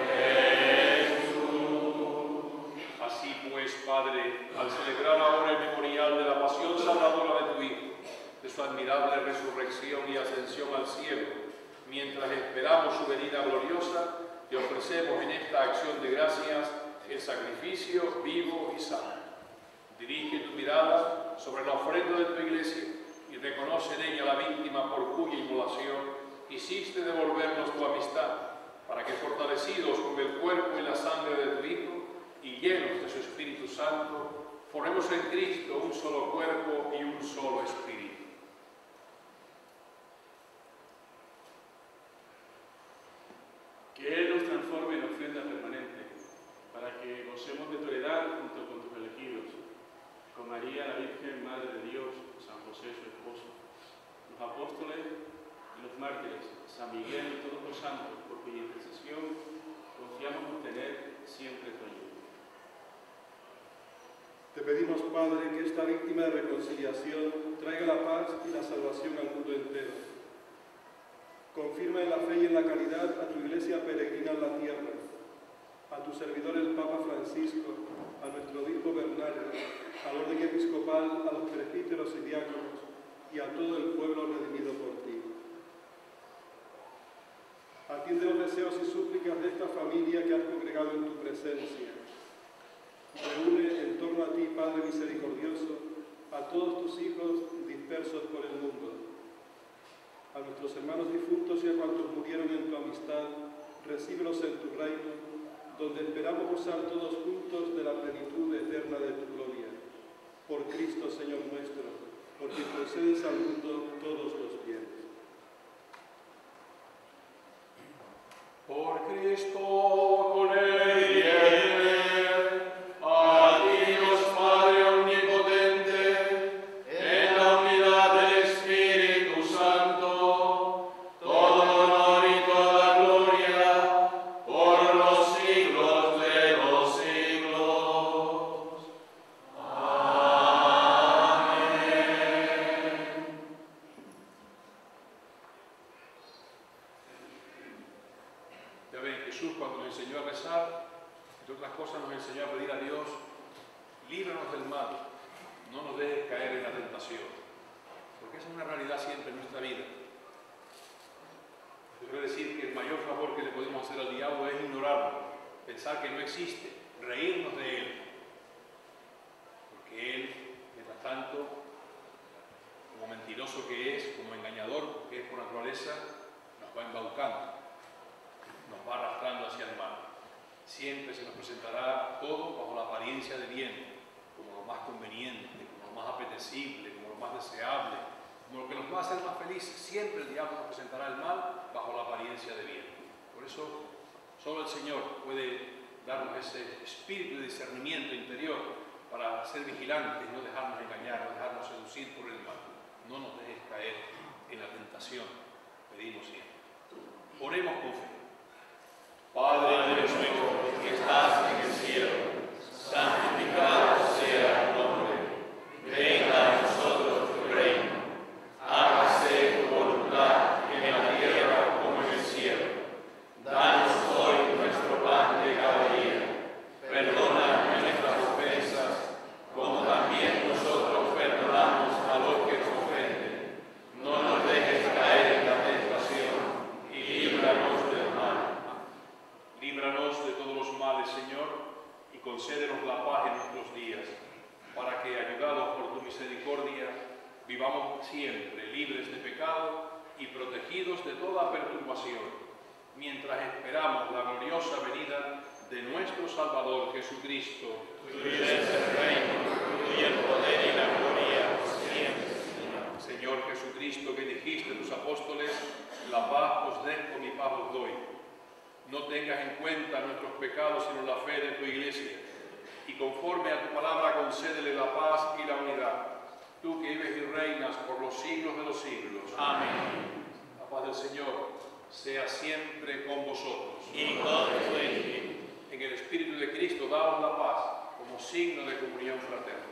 Jesús. Así pues, Padre, al celebrar ahora el memorial de la pasión salvadora de tu Hijo, de su admirable resurrección y ascensión al cielo, mientras esperamos su venida gloriosa, te ofrecemos en esta acción de gracias el sacrificio vivo y santo. Dirige tu mirada sobre la ofrenda de tu Iglesia y reconoce en ella la víctima por cuya inmolación hiciste devolvernos tu amistad, para que fortalecidos con el cuerpo y la sangre de tu Hijo y llenos de su Espíritu Santo, formemos en Cristo un solo cuerpo y un solo espíritu. Que Él nos transforme en ofrenda permanente, para que gocemos de tu heredad junto con tus elegidos, con María la Virgen, Madre de Dios, San José su esposo, los apóstoles y los mártires, San Miguel y todos los santos, por cuya intercesión confiamos obtener siempre tu ayuda. Te pedimos, Padre, que esta víctima de reconciliación traiga la paz y la salvación al mundo entero. Confirma en la fe y en la caridad a tu Iglesia peregrina en la tierra, a tu servidor el Papa Francisco, a nuestro obispo Bernardo, al orden episcopal, a los presbíteros y diáconos y a todo el pueblo redimido por ti. Atiende los deseos y súplicas de esta familia que has congregado en tu presencia. Reúne en torno a ti, Padre misericordioso, a todos tus hijos dispersos por el mundo. A nuestros hermanos difuntos y a cuantos murieron en tu amistad, recíbelos en tu reino, donde esperamos gozar todos juntos de la plenitud eterna de tu gloria. Por Cristo, Señor nuestro, por quien concedes al mundo todos los bienes. Por Cristo, con Él y en Él, a ti Dios Padre omnipotente, en la unidad del Espíritu Santo, todo honor y toda gloria, por los siglos de los siglos. Amén. Ya ven, Jesús cuando nos enseñó a rezar, entre otras cosas nos enseñó a pedir a Dios: líbranos del mal, no nos dejes caer en la tentación, porque esa es una realidad siempre en nuestra vida. Eso quiere decir que el mayor favor que le podemos hacer al diablo es ignorarlo, pensar que no existe, reírnos de él, porque él, mientras tanto, como mentiroso que es, como engañador que es por naturaleza, nos va embaucando, nos va arrastrando hacia el mal. Siempre se nos presentará todo bajo la apariencia de bien, como lo más conveniente, como lo más apetecible, como lo más deseable, como lo que nos va a hacer más felices. Siempre el diablo nos presentará el mal bajo la apariencia de bien. Por eso, solo el Señor puede darnos ese espíritu de discernimiento interior para ser vigilantes, no dejarnos engañar, no dejarnos seducir por el mal. No nos dejes caer en la tentación, pedimos siempre. Oremos con fe. Padre nuestro que estás en el cielo, santificado sea tu nombre. Venga a nosotros tu reino. Hágase tu voluntad en la tierra como en el cielo. Danos hoy nuestro pan de cada día. Perdona nuestras ofensas, como también nosotros perdonamos a los que nos ofenden. No nos dejes caer en la tentación y líbranos del mal. Líbranos de todos los males, Señor, y concédenos la paz en nuestros días, para que, ayudados por tu misericordia, vivamos siempre libres de pecado y protegidos de toda perturbación, mientras esperamos la gloriosa venida de nuestro Salvador Jesucristo. Tuyo es el reino, tuyo el poder y la gloria siempre. Señor Jesucristo, que dijiste a tus apóstoles, la paz os dejo, mi paz os doy. No tengas en cuenta nuestros pecados, sino la fe de tu Iglesia, y conforme a tu palabra concédele la paz y la unidad, tú que vives y reinas por los siglos de los siglos. Amén. La paz del Señor sea siempre con vosotros. Y con tu espíritu. En el Espíritu de Cristo, daos la paz como signo de comunión fraterna.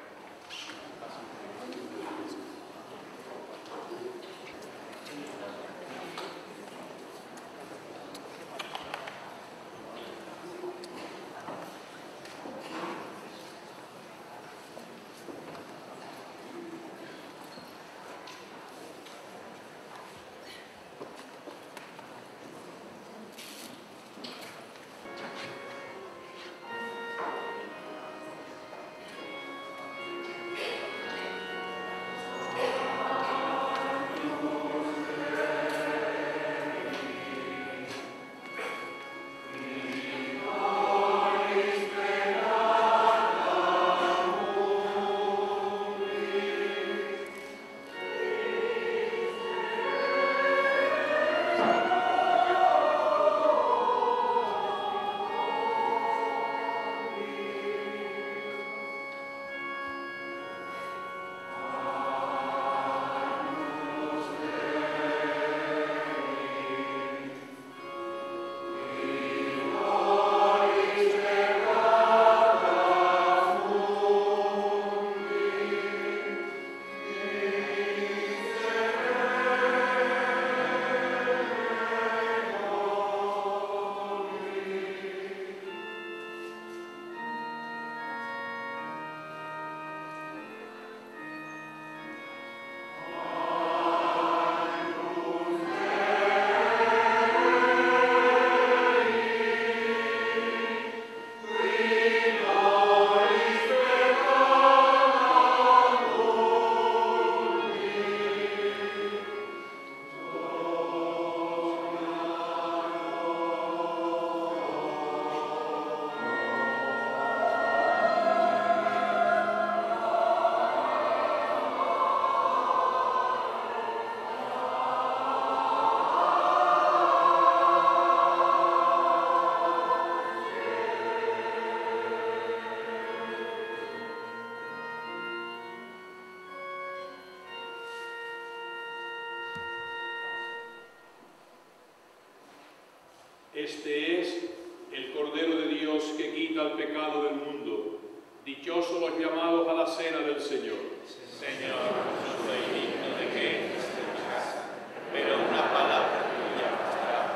Este es el Cordero de Dios que quita el pecado del mundo. Dichosos los llamados a la cena del Señor. Señor, no soy digno de que entres en mi casa, pero una palabra tuya bastará.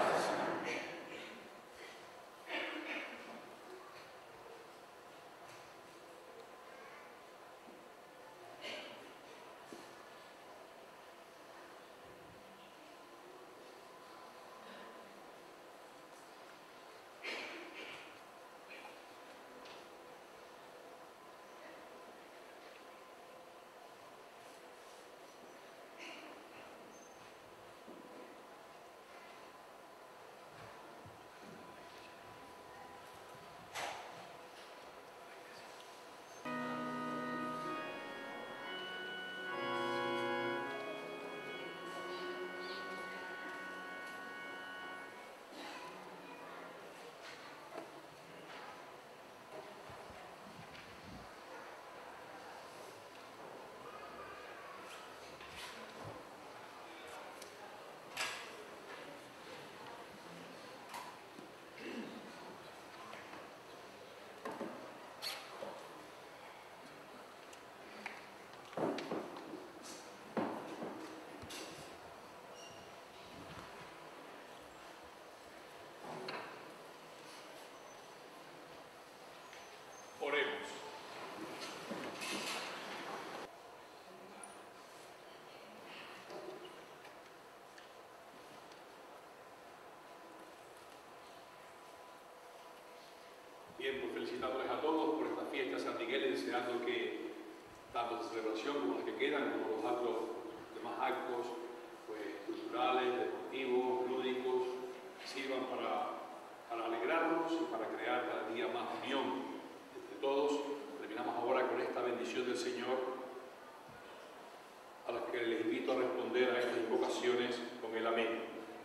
felicitándoles a todos por esta fiesta de San Miguel y deseando que tanto esta celebración como las que quedan, como los demás actos pues, culturales, deportivos, lúdicos, sirvan para alegrarnos y para crear cada día más unión entre todos. Terminamos ahora con esta bendición del Señor, a las que les invito a responder a estas invocaciones con el amén.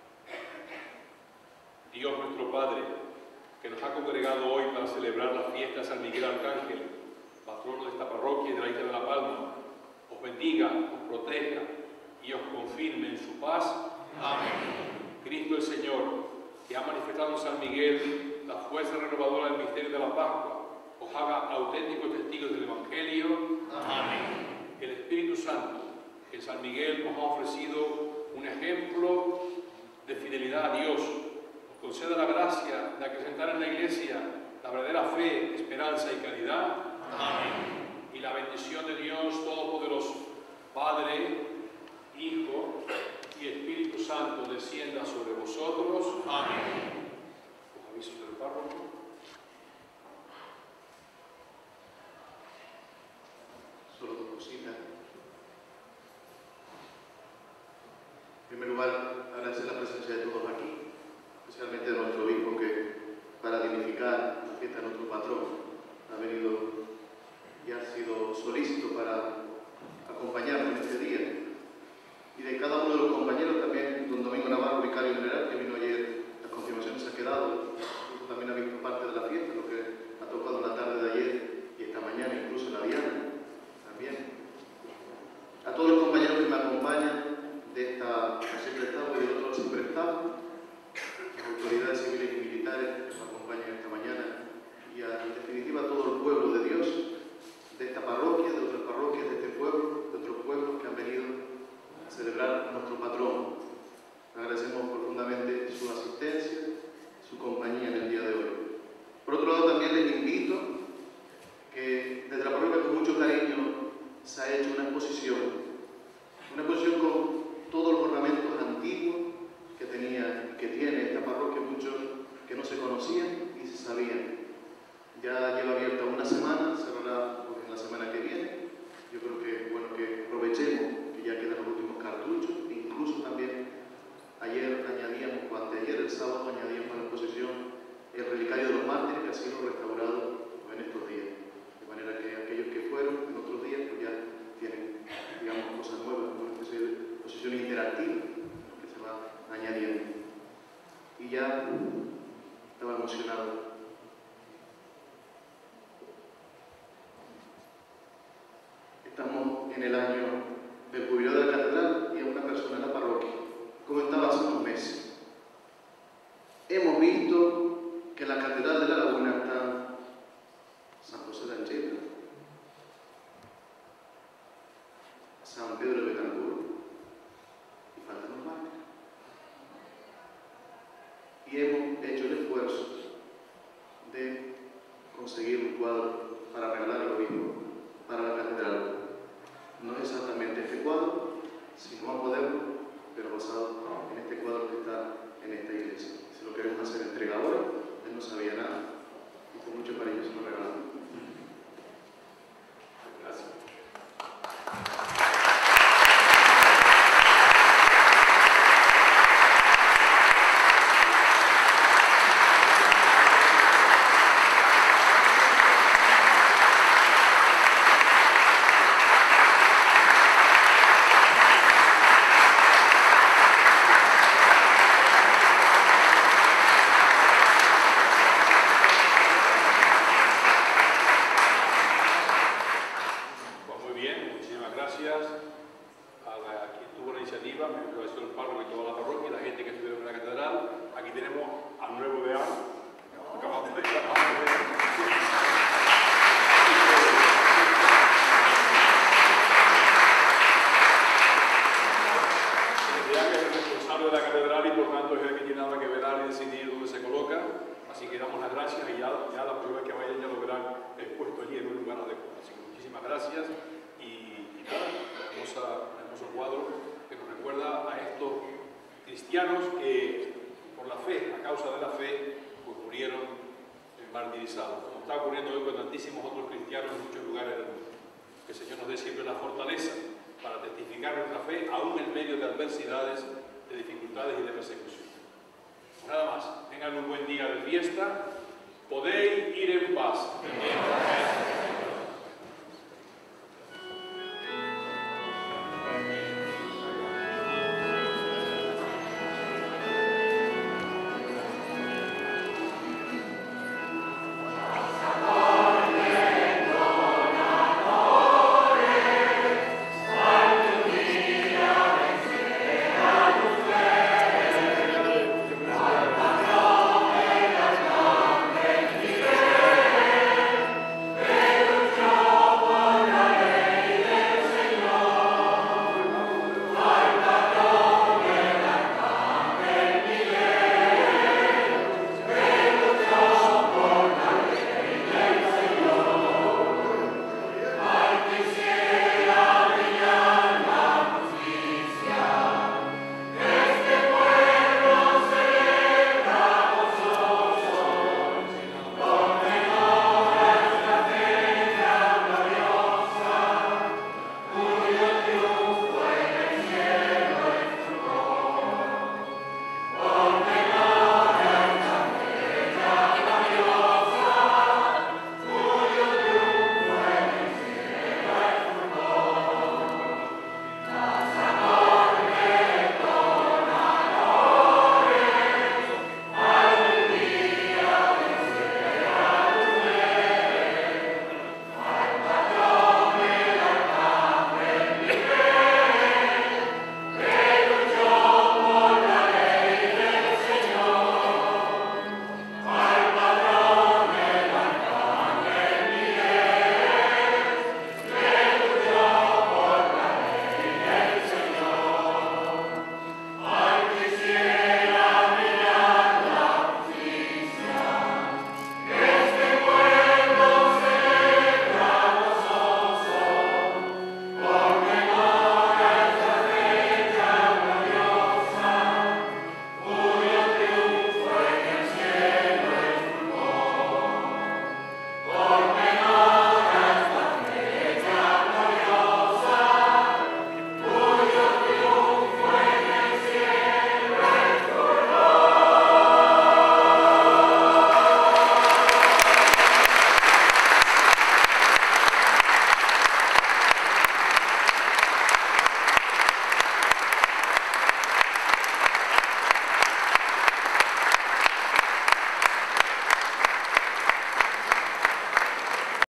Dios nuestro Padre, que nos ha congregado hoy para celebrar la fiesta de San Miguel Arcángel, patrono de esta parroquia y de la isla de La Palma, os bendiga, os proteja y os confirme en su paz. Amén. Cristo el Señor, que ha manifestado en San Miguel la fuerza renovadora del misterio de la Pascua, os haga auténticos testigos del Evangelio. Amén. El Espíritu Santo, que en San Miguel nos ha ofrecido un ejemplo de fidelidad a Dios, os conceda la gracia de acrecentar en la Iglesia la verdadera fe, esperanza y caridad. Amén. Y la bendición de Dios Todopoderoso, Padre, Hijo y Espíritu Santo descienda sobre vosotros. Amén. Los avisos del párroco. Solo dos cositas. En primer lugar, agradecer la presencia de todos aquí, especialmente de nuestro obispo que, para dignificar la fiesta de nuestro patrón, ha venido y ha sido solícito para acompañarnos en este día. Y de cada uno de los compañeros también, don Domingo Navarro, vicario general, que vino ayer, las confirmaciones se ha quedado, también ha visto parte de la fiesta, lo que ha tocado la tarde de ayer y esta mañana, incluso en la diana, también. A todos los compañeros que me acompañan de esta secretaria y del otro secretario, las autoridades civiles y militares que nos acompañan esta mañana y en definitiva a todo el pueblo de Dios, de esta parroquia, de otras parroquias, de este pueblo, de otros pueblos que han venido a celebrar a nuestro patrón. Agradecemos profundamente su asistencia, su compañía en el día de hoy. Por otro lado, también les invito que desde la parroquia con mucho cariño se ha hecho una exposición con todos los ornamentos antiguos que tenía y que tiene esta parroquia, muchos que no se conocían y se sabían. Ya lleva abierta una semana, cerrará en la semana que viene. Yo creo que bueno que aprovechemos que ya quedan los últimos cartuchos. Incluso también ayer añadíamos, o anteayer, el sábado, añadíamos a la exposición el relicario de los mártires, que ha sido restaurado en estos días. De manera que aquellos que fueron en otros días pues ya tienen, digamos, cosas nuevas, una especie de exposición interactiva que se va añadiendo. Y ya estaba emocionado. Estamos en el año del jubileo de la catedral y a una persona en la parroquia comentaba hace unos meses. Hemos visto que en la catedral de La Laguna está San José de Ancheta, San Pedro de Betancur y faltan los mártires. Y hemos hecho el esfuerzo de conseguir un cuadro para regalar al obispo para la catedral. No es exactamente este cuadro, sino a poderlo, pero basado en este cuadro que está en esta iglesia. Si lo queremos hacer entrega ahora, él no sabía nada y con mucho cariño se lo regalamos. Gracias. cristianos que por la fe, a causa de la fe, pues murieron en martirizados, como está ocurriendo hoy con tantísimos otros cristianos en muchos lugares del mundo. Que el Señor nos dé siempre la fortaleza para testificar nuestra fe, aún en medio de adversidades, de dificultades y de persecución. Nada más, tengan un buen día de fiesta, podéis ir en paz.